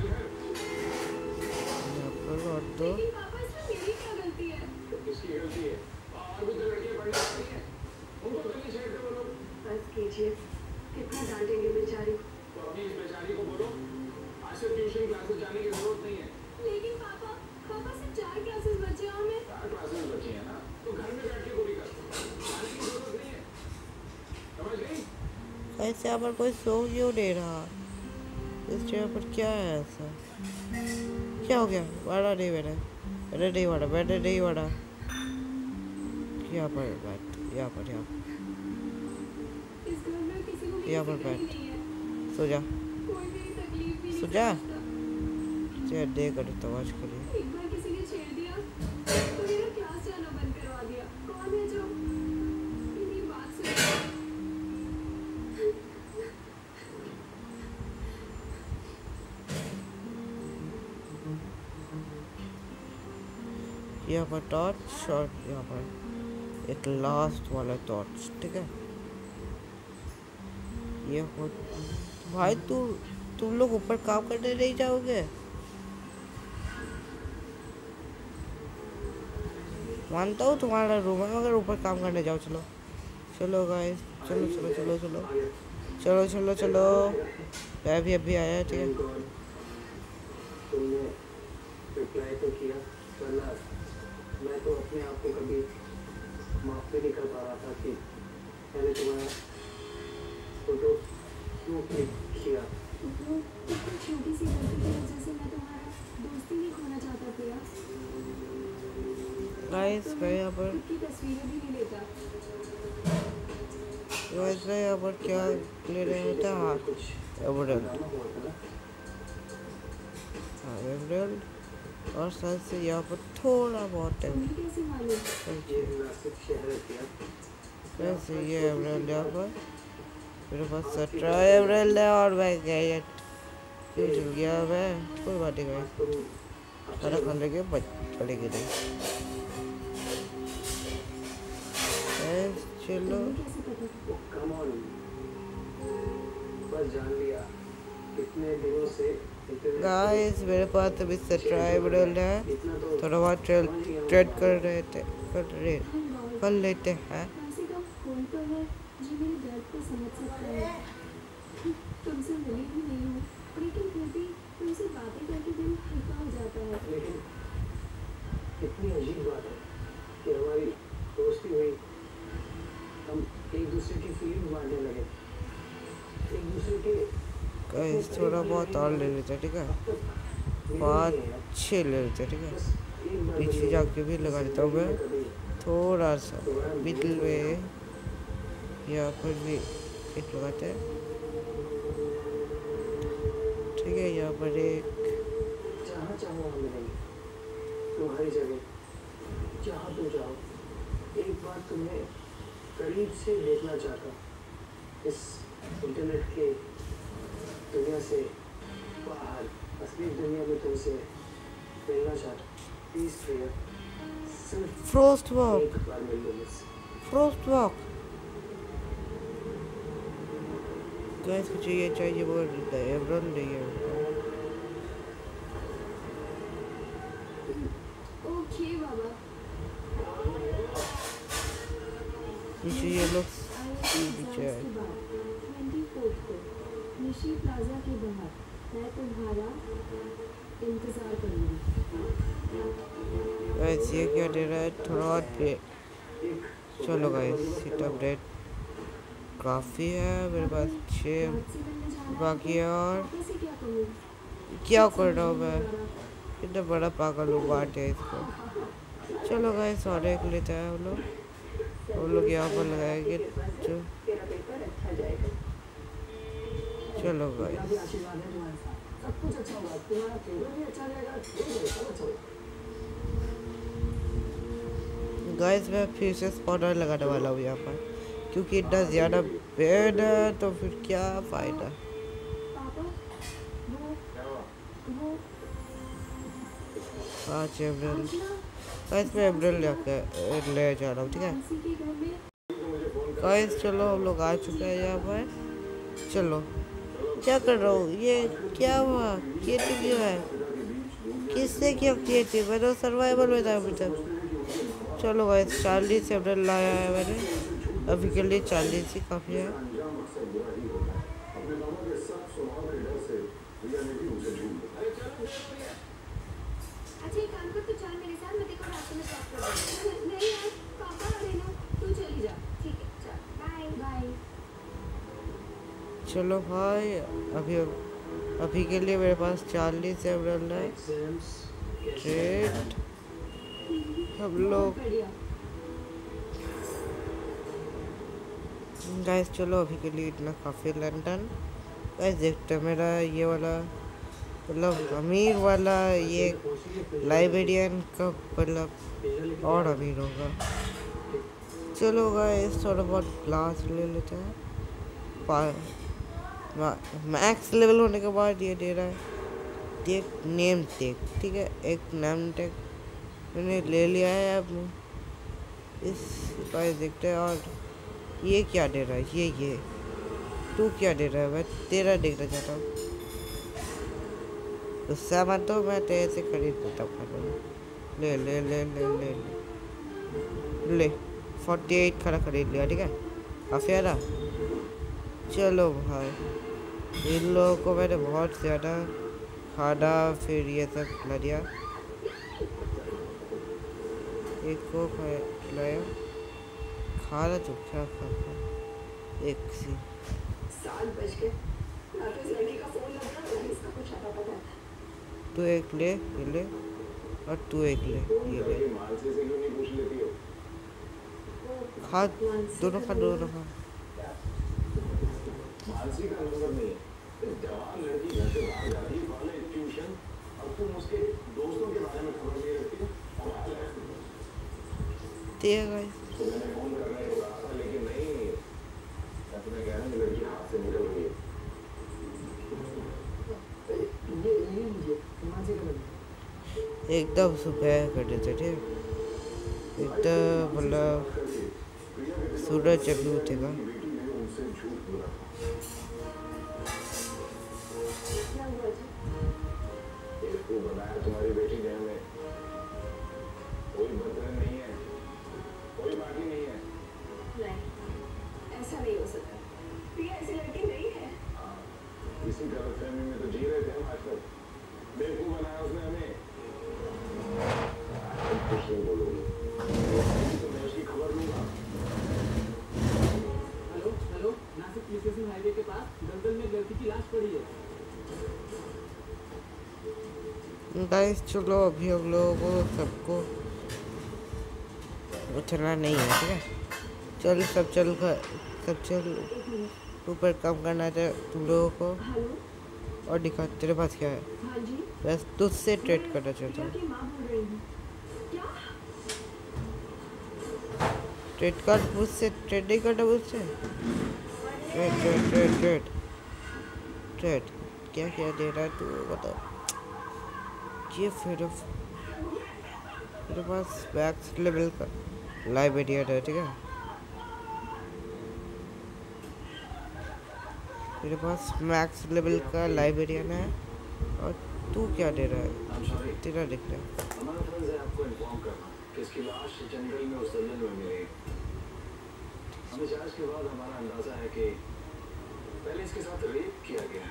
यहाँ पर और तो लेकिन पापा इसमें मेरी क्या गलती है? किसकी गलती है? और भी तो लड़कियां पढ़ने आती हैं, उनको तो नहीं छेड़ते वो लोग। बस कीजिए, कितना डांटेंगे बेचारी। तो अपनी इस बेचारी को बोलो आज से ट्यूशन क्लासेस जाने की जरूरत नहीं है। लेकिन पापा पापा सिर्फ चार क्लासेस बचे हैं और मैं चार क्लासेस बची हैं ना, तो घर में बैठ के पूरी कर। जाने की जरूरत नहीं है, समझ गई? ऐसे यहाँ पर कोई सो क्यों नहीं रहा? इस जगह पर क्या है ऐसा? क्या हो गया? वाड़ा नहीं बैठा, बैठे नहीं वाड़ा, बैठे नहीं वाड़ा। यहाँ पर बैठ, यहाँ पर यहाँ पर इस घर में किसी को यहाँ पर बैठ, सो जा कोई मेरी तकलीफ भी नहीं सो जा। समझता। चाहे दे कर तवाज करिए। एक बार किसी ने छेड़ दिया तो मेरा क्लास जाना बंद करवा दिया। कौन है जो मेरी बात सुने? यहाँ पर टॉर्च और यहाँ पर एक लास्ट वाला टॉर्च, ठीक है। ये हो भाई, तू तुम लोग ऊपर काम करने नहीं जाओगे? मानता हूँ तुम्हारा रूम है, मगर ऊपर काम करने जाओ। चलो चलो गाइस, चलो चलो चलो चलो चलो चलो चलो। मैं भी अभी आया, ठीक है। तुमने रिप्लाई तो किया, वरना मैं तो अपने आप को कभी माफ भी नहीं कर पा रहा था कि मैंने तुम्हारा फोटो क्यों क्लिक किया। वो इतनी छोटी सी गलती की वजह से मैं तुम्हारा दोस्ती नहीं खोना चाहता प्रिया। गाइस मैं यहाँ पर खुद की तस्वीरें भी नहीं लेता। गाइस मैं यहाँ पर क्या ले रहे होते हैं? हाँ, एमरल्ड। हाँ, एमरल्ड। और साथ से यहाँ पर थोड़ा बहुत है तुम्हें कैसे मालूम? ये नासिक शहर है क्या? वैसे ये एमरल्ड यहाँ पर मेरे पास सत्रह एमरल्ड है और मैं गया क्यों चल गया मैं? कोई बात नहीं गाइस, खाना खा लेंगे, पड़ेगी नहीं। चलो तुम्हें कैसे पता? ओ कम ऑन, बस जान लिया इतने दिनों से। इतने गाइस मेरे पास अभी सत्रह एमरल्ड है, इतना तो थोड़ा बहुत ट्रेड ट्रेड कर रहे थे कर रहे कर लेते हैं। ऐसे कम फोन पर है जो मेरे दर्द को समझ सकता है। तुमसे मिली भी नहीं हूँ, लेकिन फिर भी तुमसे बातें करके दिल हल्का हो जाता है। लेकिन कितनी अजीब बात है कि हमारी दोस्ती हुई, हम एक दूसरे की फीलिंग बांटने लगे, एक दूसरे के गाइस थोड़ा बहुत और ले लेते हैं, ठीक है। पाँच छः ले लेते हैं, ठीक है। पीछे जाके भी लगा देता हूँ मैं थोड़ा सा मिडिल में, यहाँ पर भी एक लगाते हैं, ठीक है। यहाँ पर एक जहाँ चाहो हम मिलेंगे, तुम्हारी जगह जहाँ तुम जाओ। एक बार तुम्हें करीब से देखना चाहता, इस इंटरनेट के दुनिया से बाहर असली दुनिया में तुमसे मिलना चाहता। प्लीज प्रिया, सिर्फ फ्रोस्ट वॉक, एक बार मिल लो मुझसे। Frost walk. गाइस मुझे ये चाहिए, वो एमरल्ड नहीं है। ओके बाबा। मुझे ये लोग पीछे ट्वेंटी फोर्थ को निशी प्लाजा के बाहर मैं तुम्हारा इंतजार करूंगी। गाइस ये क्या दे रहा है? थोड़ा और पे। चलो गाइस सीटअप रेट काफ़ी है मेरे पास, छः बाकी है। और कैसे क्या करूँ? क्या कर रहा हूँ मैं? कितना बड़ा पागल हूँ, बांट है इसको। चलो गाइस और एक लेते हैं हम लोग, हम लोग यहाँ पर लगाएंगे। जो चलो गाइस आशीर्वाद है तुम्हारे साथ, सब कुछ अच्छा होगा, तुम्हारा फ्यूचर भी अच्छा रहेगा, सब अच्छा होगा। गाइस मैं फिर से स्पॉटर लगाने वाला हूँ यहाँ पर, क्योंकि इतना ज़्यादा बेड है तो फिर क्या फ़ायदा। पापा वो वो पाँच एमरल्ड। आज ना गाइस मैं एमरल्ड लेकर ले जा रहा हूँ, ठीक है। मानसी के घर में गाइस चलो हम लोग आ चुके हैं यहाँ पर। चलो क्या कर रहा हूँ? ये क्या हुआ? क्रिएटिव क्यों है? किससे क्यों क्रिएटिव? मैं तो सर्वाइवल में था अभी तक। चलो गाइस चालीस एमरल्ड लाया है मैंने, अभी के लिए चालीस ही काफ़ी है। अंजाम अक्सर बुरा ही होता है। अपने मामा के सख्त स्वभाव के डर से रिया ने भी उसे झूठ बताया। अच्छा एक काम कर, तू चल मेरे साथ, मैं तेरे को रास्ते में ड्रॉप कर दूँगी। नहीं यार पापा अरे ना, तू चली जा। ठीक है चल, बाय बाय। चलो भाई अभी अभी के लिए मेरे पास चालीस एमरल्ड है। ट्रेड हम लोग बढ़िया। गाइस चलो अभी के लिए इतना काफ़ी लंदन। गाइस देखते हैं मेरा ये वाला मतलब अमीर वाला ये लाइब्रेरियन का मतलब और अमीर होगा। चलो गाइस थोड़ा बहुत ग्लास ले लेते हैं। मैक्स लेवल होने के बाद ये दे रहा है देख नेम टेक, ठीक है। एक नेम टेक मैंने ले लिया है। अब इस गाइस देखते हैं। और ये क्या दे रहा है? ये ये तू क्या दे रहा है? मैं तेरा देखना चाहता हूँ। गुस्सा मत तो मैं तेरे से खरीद देता हूँ खाना। ले ले ले ले ले ले ले फोर्टी एट खाना खरीद लिया। ठीक है, काफ़ी आ रहा। चलो भाई, इन लोगों को मैंने बहुत ज़्यादा खाना फिर ये सब खिला दिया। एक को खिलाया खाना तो क्या खा खा एक सी साल बज के इस लड़की का फोन लग रहा है, इसका कुछ आता पता है। तू एक ले, ये ले, और तू एक ले, ये ले। मानसी से क्यों नहीं पूछ लेती हो? खा, दोनों खा, दोनों खा। मानसी का नंबर नहीं है। जवान लड़की घर से बाहर जाती है कॉलेज ट्यूशन, और तुम उसके दोस्तों के बारे में खबर नहीं रखती हो। तो मैंने फोन करने को कहा था, लेकिन नहीं, मैं तुम्हें कह रहा हूँ लड़की हाथ से निकल गई है। ये ये मुझे मानसी का नंबर एकदम सुबह कर देते थे, एकदम मतलब सूरज जब भी उठेगा। बनाया तुम्हारी बेटी ने हमें, कोई बदला नहीं है, कोई बाकी नहीं है। नहीं, ऐसा नहीं हो सकता। प्रिया ऐसी लड़की नहीं है। हाँ, इसी गलतफहमी में तो जी रहे थे हम आज तक। बेवकूफ बनाया उसने हमें। कुछ नहीं बोलोगी तो मैं उसकी खबर लूंगा। Hello hello, Nashik police station highway के पास दलदल में लड़की की लाश पड़ी है। गाइस चलो, अभी हम लोगों को सबको उठना नहीं है। ठीक है, चल सब चल कर सब चल ऊपर काम करना था तुम लोगों को। हेलो, और दिखा तेरे पास क्या है? हाँ जी, बस तुझसे ट्रेड करना चाहता हूँ। प्रिया की माँ बोल रही हूँ। क्या? ट्रेड कार्ड मुझसे ट्रेड नहीं करना मुझसे। Trade trade trade trade trade क्या क्या दे रहा है तू बताओ। ये फिर मेरे पास मैक्स लेवल का लाइब्रेरियन है। ठीक है, मेरे पास मैक्स लेवल का लाइब्रेरियन है। और तू क्या दे रहा है? तेरा दिख रहा है। हमारा फर्ज है आपको इन्फॉर्म करना कि इसकी लाश जंगल में उस दलदल में मिली। हमें जांच के बाद हमारा अंदाजा है कि पहले इसके साथ रेप किया गया।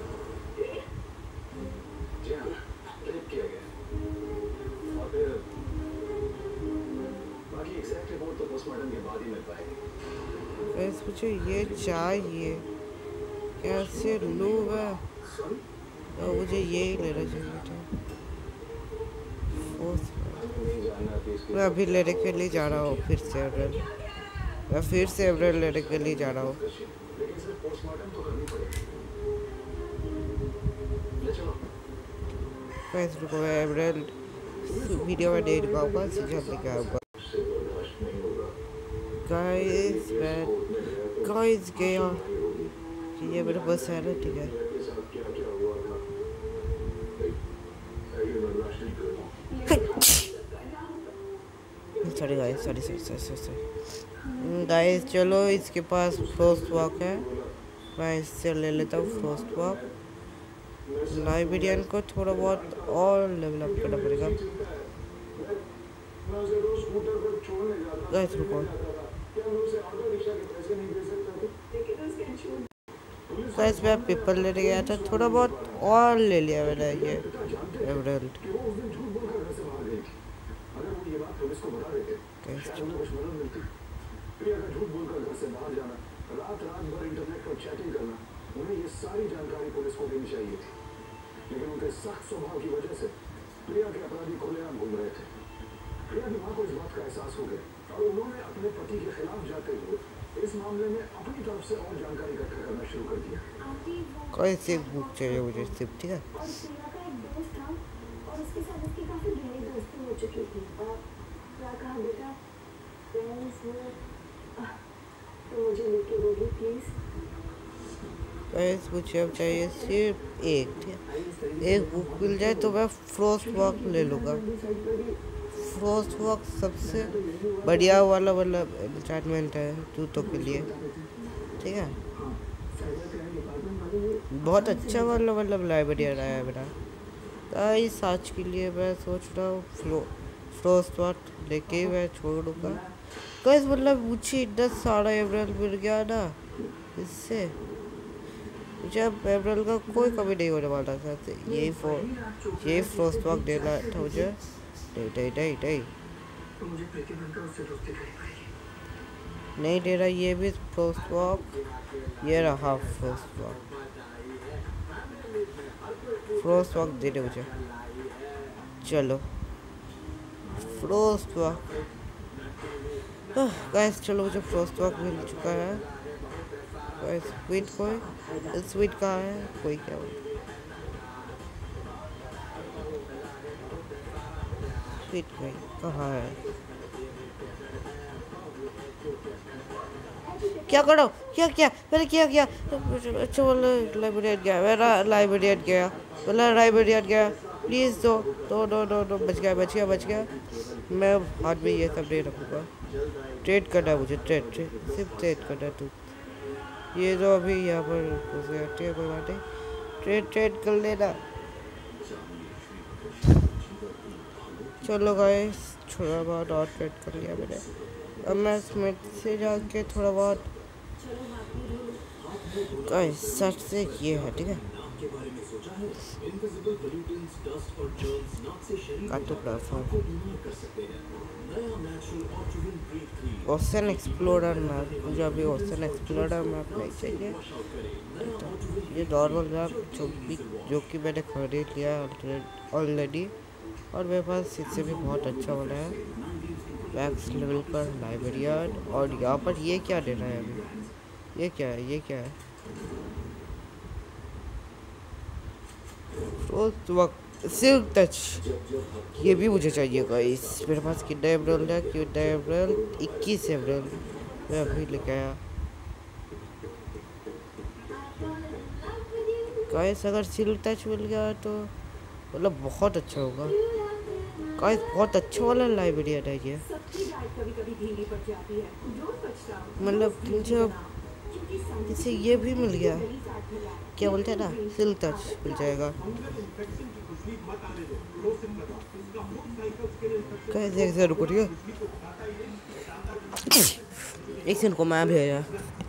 जी हाँ, रेप किया गया। और फिर बाकी एग्जैक्ट रिपोर्ट तो पोस्टमार्टम के बाद ही मिल पाएगी। बस मुझे ये चाहिए, कैसे लूँगा? तो मुझे यही लेना चाहिए था। मैं अभी लेने के लिए जा रहा हूँ फिर से एवरेल। मैं फिर से एवरेल लेने के लिए जा रहा हूँ। लेकिन सिर्फ पोस्टमार्टम तो करनी पड़ेगी। ले चलो। पैसे रुको, मैं एवरेल वीडियो में नहीं दिखाऊंगा, सीधा दिखाऊंगा। गाइस मैं गाइस गया कि ये मेरे पास है ना। ठीक है, sorry guys, sorry sorry sorry sorry guys. चलो, इसके पास फ्रोस्ट वॉक है, मैं इससे ले लेता हूँ फ्रोस्ट वॉक। लाइब्रेरियन को थोड़ा बहुत और लेवल अप करना पड़ेगा। गाइस रुको, गाइस मैं पेपर लेने गया था, थोड़ा बहुत और ले लिया मैंने ये एवरेल्ड। पुलिस को बता देते कि हमें कुछ मदद मिलती। प्रिया का झूठ बोलकर घर से बाहर जाना, रात रात भर इंटरनेट पर चैटिंग करना, उन्हें ये सारी जानकारी पुलिस को देनी चाहिए थी। लेकिन उनके सख्त स्वभाव की वजह से प्रिया के अपराधी खुलेआम घूम रहे थे। प्रिया की मां को इस बात का एहसास हो गया और उन्होंने अपने पति के खिलाफ जाते हुए इस मामले में अपनी तरफ से और जानकारी इकट्ठा करना शुरू कर दिया। कोई सी बुक चाहिए मुझे सिर्फ। ठीक है, और प्रिया का एक दोस्त था और उसके साथ उसकी काफी गहरी दोस्ती हो चुकी थी। और क्या कहा बेटा, फ्रेंड्स हो तो मुझे लेके दोगी प्लीज। गाइस मुझे अब चाहिए सिर्फ एक। ठीक है, एक बुक मिल जाए तो मैं फ्रोस्ट वॉक ले लूँगा। फ्रोस्ट वॉक सबसे बढ़िया वाला मतलब एंटरटेनमेंट है जूतों के लिए, ठीक है। बहुत अच्छा वाला मतलब लाइब्रेरी रहा है मेरा। गाइस आज के लिए मैं सोच रहा हूँ फ्लो फ्रोस्ट वॉक लेके मैं छोड़ूंगा। गाइस मतलब मुझे इतना सारा एमरल्ड मिल गया ना, इससे जब एमरल्ड का कोई कमी नहीं होने वाला था। यही फो यही फ्रोस्ट वॉक देना था मुझे। नहीं नहीं नहीं नहीं नहीं दे रहा, ये भी फ्रोस्ट वॉक, ये रहा फ्रोस्ट वॉक। फ्रोस्ट वॉक दे दे मुझे, चलो फ्रोस्ट वॉक। गाइस चलो मुझे फ्रोस्ट वॉक मिल चुका है। गाइस स्वीट कोई स्वीट कहाँ है, कोई क्या स्वीट कोई कहाँ है? क्या करो, क्या क्या मैंने क्या किया? अच्छा बोला लाइब्रेरियन गया, मेरा लाइब्रेरियन गया, बोला लाइब्रेरियन गया। प्लीज़ दो दो दो दो दो बच गया बच गया बच गया। मैं हाथ में ये सब नहीं रखूँगा। ट्रेड करना है मुझे, ट्रेड ट्रेड सिर्फ ट्रेड करना है। तू ये जो अभी यहाँ पर घुस गया, ठीक है कोई बात नहीं, ट्रेड ट्रेड कर लेना। चलो गाइस थोड़ा बहुत और ट्रेड कर लिया मैंने। अब मैं स्मिथ से जाके थोड़ा बहुत गाइस सच से ये है, ठीक है। काटो प्लेटफॉर्म ओशन एक्सप्लोरर मैप, मुझे अभी ओशन एक्सप्लोरर मैप नहीं चाहिए। ये नॉर्मल मैप जो भी जो कि मैंने खरीद लिया ऑलरेडी, और मेरे पास इससे भी बहुत अच्छा वाला है मैक्स लेवल पर लाइब्रेरियन। और यहाँ पर ये क्या दे रहा है अभी, ये क्या है, ये क्या है? फ्रोस्ट वॉक सिल्क टच, ये भी मुझे चाहिए गाइस। मेरे पास कितना एमरल्ड है, कितना एमरल्ड, इक्कीस एमरल्ड मैं अभी लेके आया। गाइस अगर सिल्क टच मिल गया तो मतलब बहुत अच्छा होगा गाइस, बहुत अच्छा वाला लाइब्रेरियन है ये। मतलब मुझे इसे ये भी मिल गया, क्या बोलते हैं ना, सिल्क टच मिल जाएगा। कैसे एक रुको, ठीक है एक सेकंड को मैं भेजा।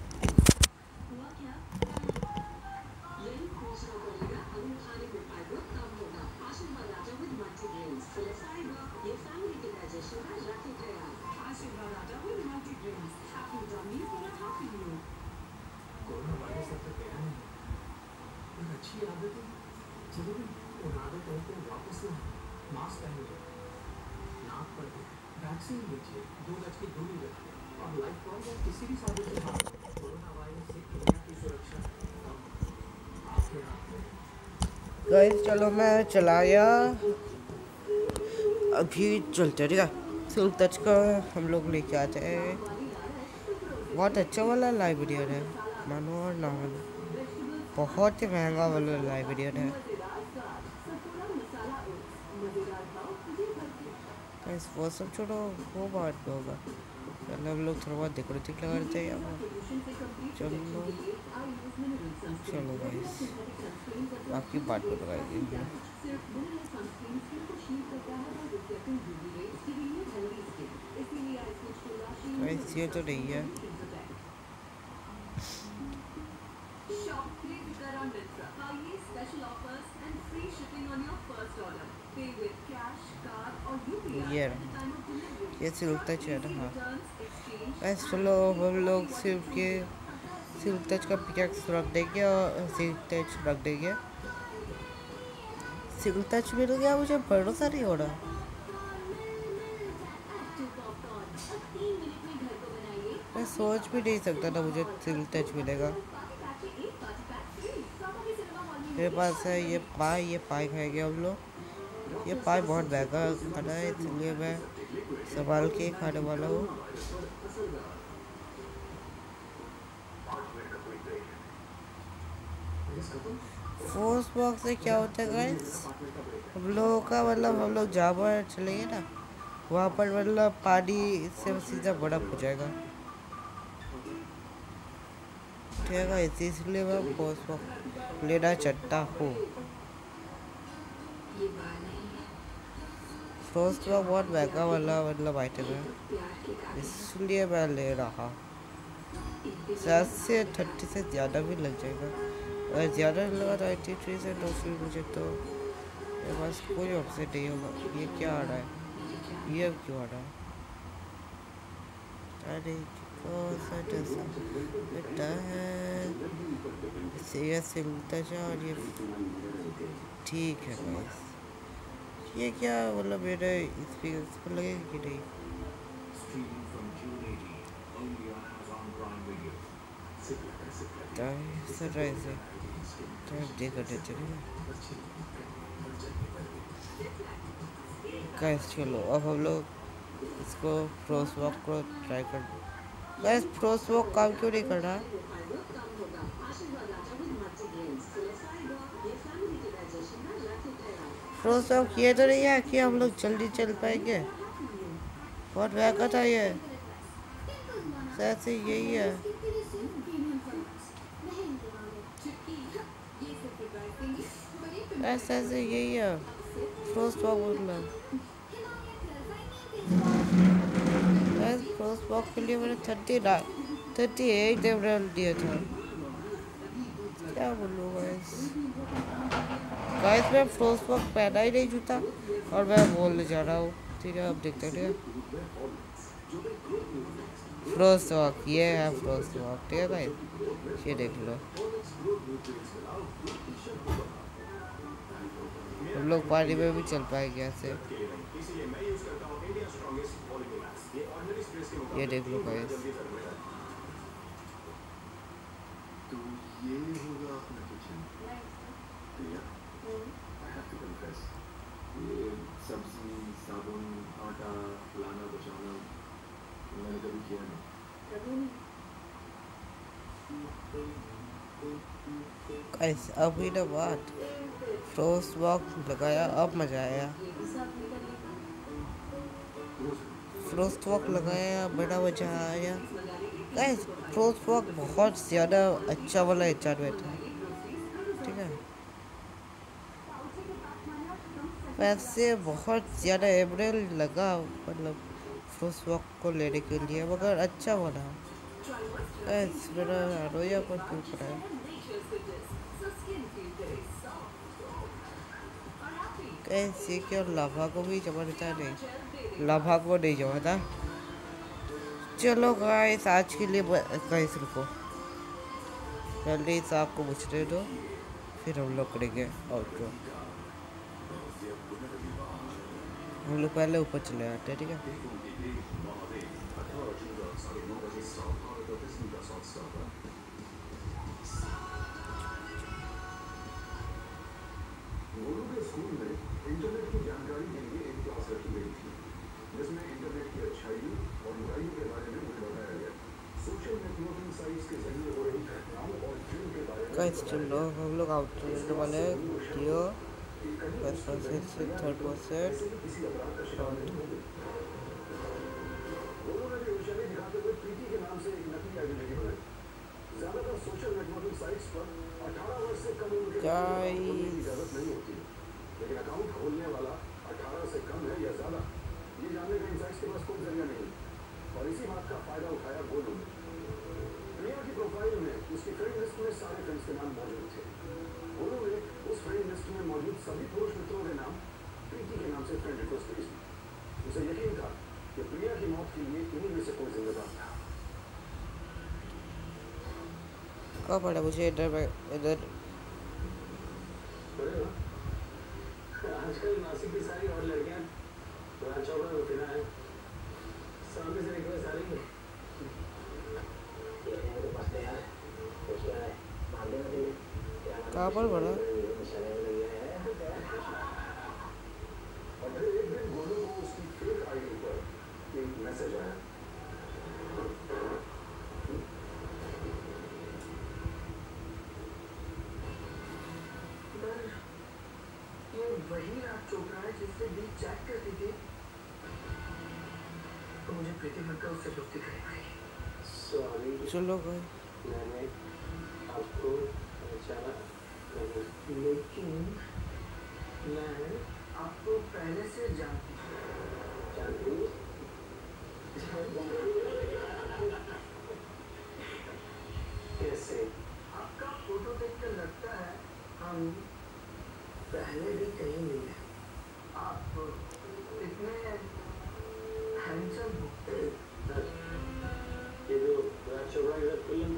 गाइस चलो मैं चलाया, अभी चलते, ठीक है। सिल्क टच का हम लोग लेके आते हैं, बहुत अच्छा वाला लाइब्रेरियन है, मानो और ना मानो, बहुत ही महंगा वाला लाइब्रेरियन है। गाइस वो सब छोड़ो, वो बात होगा, पहले हम लोग थोड़ा बहुत डेकोरेटिव लगा देते हैं यहाँ पर। चलो चलो गाइस बाकी बात को लगाएंगे। गाइस ये तो नहीं है, ये ये सिल्क टच है ना। हाँ गाइस चलो हम लोग सिर्फ के सिल्क टच का पिकैक्स रख देंगे और सिल्क टच रख देंगे। सिल्क टच मिल गया, मुझे भरोसा नहीं हो रहा। मैं सोच भी नहीं सकता था मुझे सिल्क टच मिलेगा। मेरे पास है ये पाई, ये पाई खाएंगे हम लोग। ये पाई बहुत महंगा खाना है, इसलिए मैं संभाल के खाने वाला हूँ। फोर्स बॉक्स से क्या होता है गाइस, हम लोगों का मतलब हम लोग जहाँ पर चलेंगे ना वहाँ पर मतलब पानी से सीधा बर्फ हो जाएगा। ठीक है, इसलिए मैं पोस्ट वॉक लेना चाहता हूँ। पोस्ट वॉक बहुत महंगा वाला मतलब आइटम है, इसलिए मैं ले रहा। सात से थर्टी से ज़्यादा भी लग जाएगा, अगर ज़्यादा लगा तो एट्टी थ्री से तो फिर मुझे तो मेरे पास कोई ऑप्शन नहीं होगा। ये क्या आ रहा है, ये अब क्यों आ रहा है? अरे कौन सा डसा बेटा है, इसे ये सिलता जा। और ये ठीक है बस, ये क्या मतलब मेरे स्पीकर पर लगेगा कि नहीं? सनराइज है देखा चलेगा। गाइस चलो अब हम लोग इसको फ्रोस्ट वॉक को ट्राई कर। गाइस फ्रोस्ट वॉक काम क्यों नहीं कर रहा? फ्रोस्ट वॉक ये तो नहीं है कि हम लोग जल्दी चल पाएंगे, बहुत महंगा था ये। शायद से यही है। ऐसे ऐसे यही है फ्रोस्ट वॉक मतलब। फ्रोस्ट वॉक के लिए मैंने थर्टी थर्टी एट एमरल्ड दिया था। क्या बोलूँ गाइस, गाइस मैं फ्रोस्ट वॉक पहना ही नहीं जूता और मैं बोलने जा रहा हूँ। ठीक है अब देखते हैं। फ्रोस्ट वॉक ये है, फ्रोस्ट वॉक ठीक है गाइस, ये देख लो। हम लोग पानी में भी चल पाएंगे ऐसे, ये देख लो गाइस। तो ये होगा अपना किचन। ये सब्जी, साबुन, आटा लाना बचाना मैंने कभी किया नहीं। गाइस अभी ना बात फ्रोस्ट वॉक लगाया, अब मजा आया। फ्रोस्ट वॉक लगाया, बड़ा मजा आया। गाइस फ्रोस्ट वॉक बहुत ज़्यादा अच्छा वाला एंचार्टमेंट है, ठीक है। वैसे बहुत ज़्यादा एमरल्ड लगा मतलब फ्रोस्ट वॉक को लेने के लिए, मगर अच्छा वाला। गाइस मेरा रोया पर क्यों पड़ा है? कैसे क्या लाभा को भी जमा देता नहीं, लाभा को नहीं जमाता। चलो गाइस आज के लिए गाइस रुको, पहले इस आपको पूछने दो फिर हम लोग करेंगे आउटरो। हम लोग पहले ऊपर चले आते हैं, ठीक है। स्कूल में इंटरनेट की जानकारी के लिए एक क्लास रखी गई थी, जिसमें इंटरनेट की अच्छाई और बुराइयों के बारे में मुझे बताया गया। सोशल नेटवर्किंग साइट्स के जरिए हो रही घटनाओं और फिल्म के बारे में। गाइस चलो हम लोग आउटरो वाले वीडियो फर्स्ट पर्सन से थर्ड पर्सन उन्होंने निशानी दिखाते हुए प्रीति के नाम से एक नकली आइडेंटिटी बनाई। ज्यादातर सोशल नेटवर्किंग साइट्स पर अठारह वर्ष से कम उम्र के बच्चों को इजाजत नहीं होती, लेकिन अकाउंट खोलने वाला अठारह से कम है या ज्यादा, ये जानने का इन साइट्स के पास कोई जरिया नहीं। और इसी बात का फायदा उठाया वो लोग। प्रिया की प्रोफाइल में उसकी फ्रेंड लिस्ट में सारे फ्रेंड्स के नाम मौजूद थे। उन्होंने उस फ्रेंड लिस्ट में मौजूद सभी पुरुष मित्रों के नाम प्रीति के नाम से फ्रेंड रिक्वेस्ट भेज दी। उसे यकीन था कि प्रिया की मौत के लिए इन्हीं में से कोई जिम्मेदार था। कब पड़ा मुझे इधर इधर आजकल नासिक की सारी और लड़कियां चौबा में फिना है, सामने से रिक्वेस्ट आ रही है। कहाँ पर पड़ा? और फिर एक दिन गोलू को उसकी फेक आईडी पर एक मैसेज आया। ये वही आप चोपड़ा है जिससे बीच चैट करती थी। तो मुझे प्रीति लगता उससे दोस्ती करनी पड़ेगी। सॉरी, चलो भाई, मैंने आपको पहचाना नहीं, लेकिन मैं आपको पहले से जानती हूँ। जानती हूँ? कैसे? आपका फोटो देखकर लगता है हम पहले भी कहीं मिले। आप इतने हैंडसम हो। ये जो राज चौबा के साथ फिल्म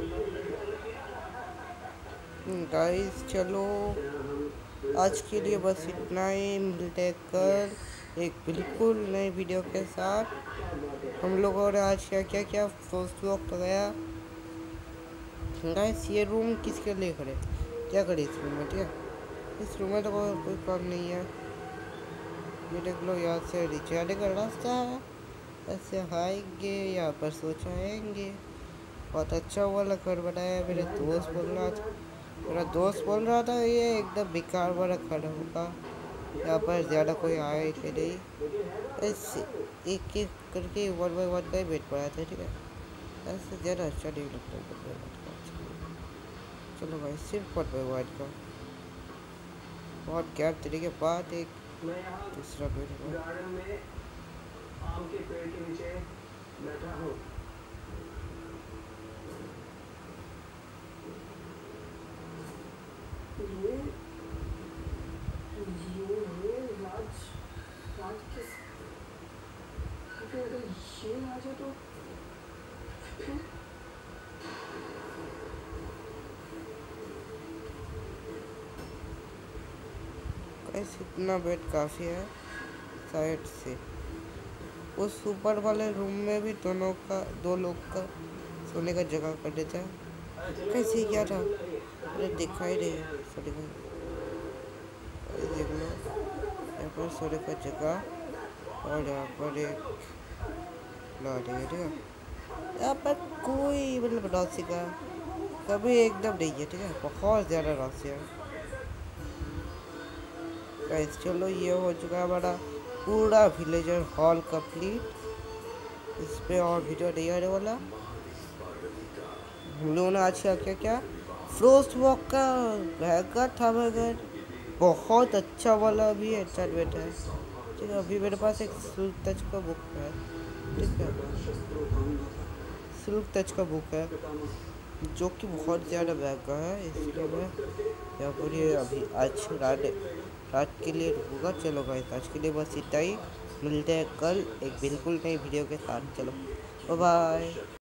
गाइस चलो आज के लिए बस इतना ही। मिलते हैं कल एक बिल्कुल नई वीडियो के साथ। हम लोगों ने आज क्या क्या क्या फर्स्ट वॉक लगाया। गाइस ये रूम किसके लिए खड़े, क्या करे इस रूम में? ठीक है, इस रूम में तो कोई कोई काम नहीं है। ये देख लो, यहाँ से नीचे आने का रास्ता है, ऐसे आएंगे, यहाँ पर सोच आएंगे। बहुत अच्छा वाला घर बनाया है। मेरे दोस्त बोल रहा था मेरा दोस्त बोल रहा था ये एकदम बेकार वाला घर होगा, यहाँ पर ज़्यादा कोई आए थे नहीं। ऐसे एक एक करके वन बाई वन का ही बेट पड़ा था। ठीक है, ऐसे ज़्यादा अच्छा नहीं लगता वन बाई वन का। चलो भाई, सिर्फ वन बाई वन का बहुत गैप देने के बाद एक मैं यहाँ दूसरा बेट हुआ। गार्डन में आम के पेड़ के नीचे बैठा हूँ। ये ये ये राज राज किस अगर अगर ये राज है तो फिर ऐसे इतना बेड काफ़ी है। साइड से उस ऊपर वाले रूम में भी दोनों का दो लोग का सोने का जगह कर देता है। कैसे क्या था, अरे दिखाई दे सोने का। देख लो, यहाँ पर सोने का जगह और यहाँ पर एक लॉज है। ठीक है, यहाँ पर कोई मतलब रस्सी का कभी एकदम नहीं है। ठीक है, बहुत ज़्यादा रस्सी है। गाइस चलो, ये हो चुका है हमारा पूरा विलेजर हॉल कंप्लीट। इस पे और वीडियो नहीं आने वाला। हम लोगों ने आज क्या क्या क्या फ्रोस्ट वॉक का बैगर था। बैगर बहुत अच्छा वाला भी है, अच्छा बैठा है। ठीक है, अभी मेरे पास एक सिल्क टच का बुक है। ठीक है, सिल्क टच का बुक है जो कि बहुत ज़्यादा महंगा है, इसलिए मैं यहाँ पर ये अभी आज रात रात के लिए रुकूंगा। चलो गाइस, आज के लिए बस इतना ही। मिलते हैं कल एक बिल्कुल नई वीडियो के साथ। चलो बाय बाय।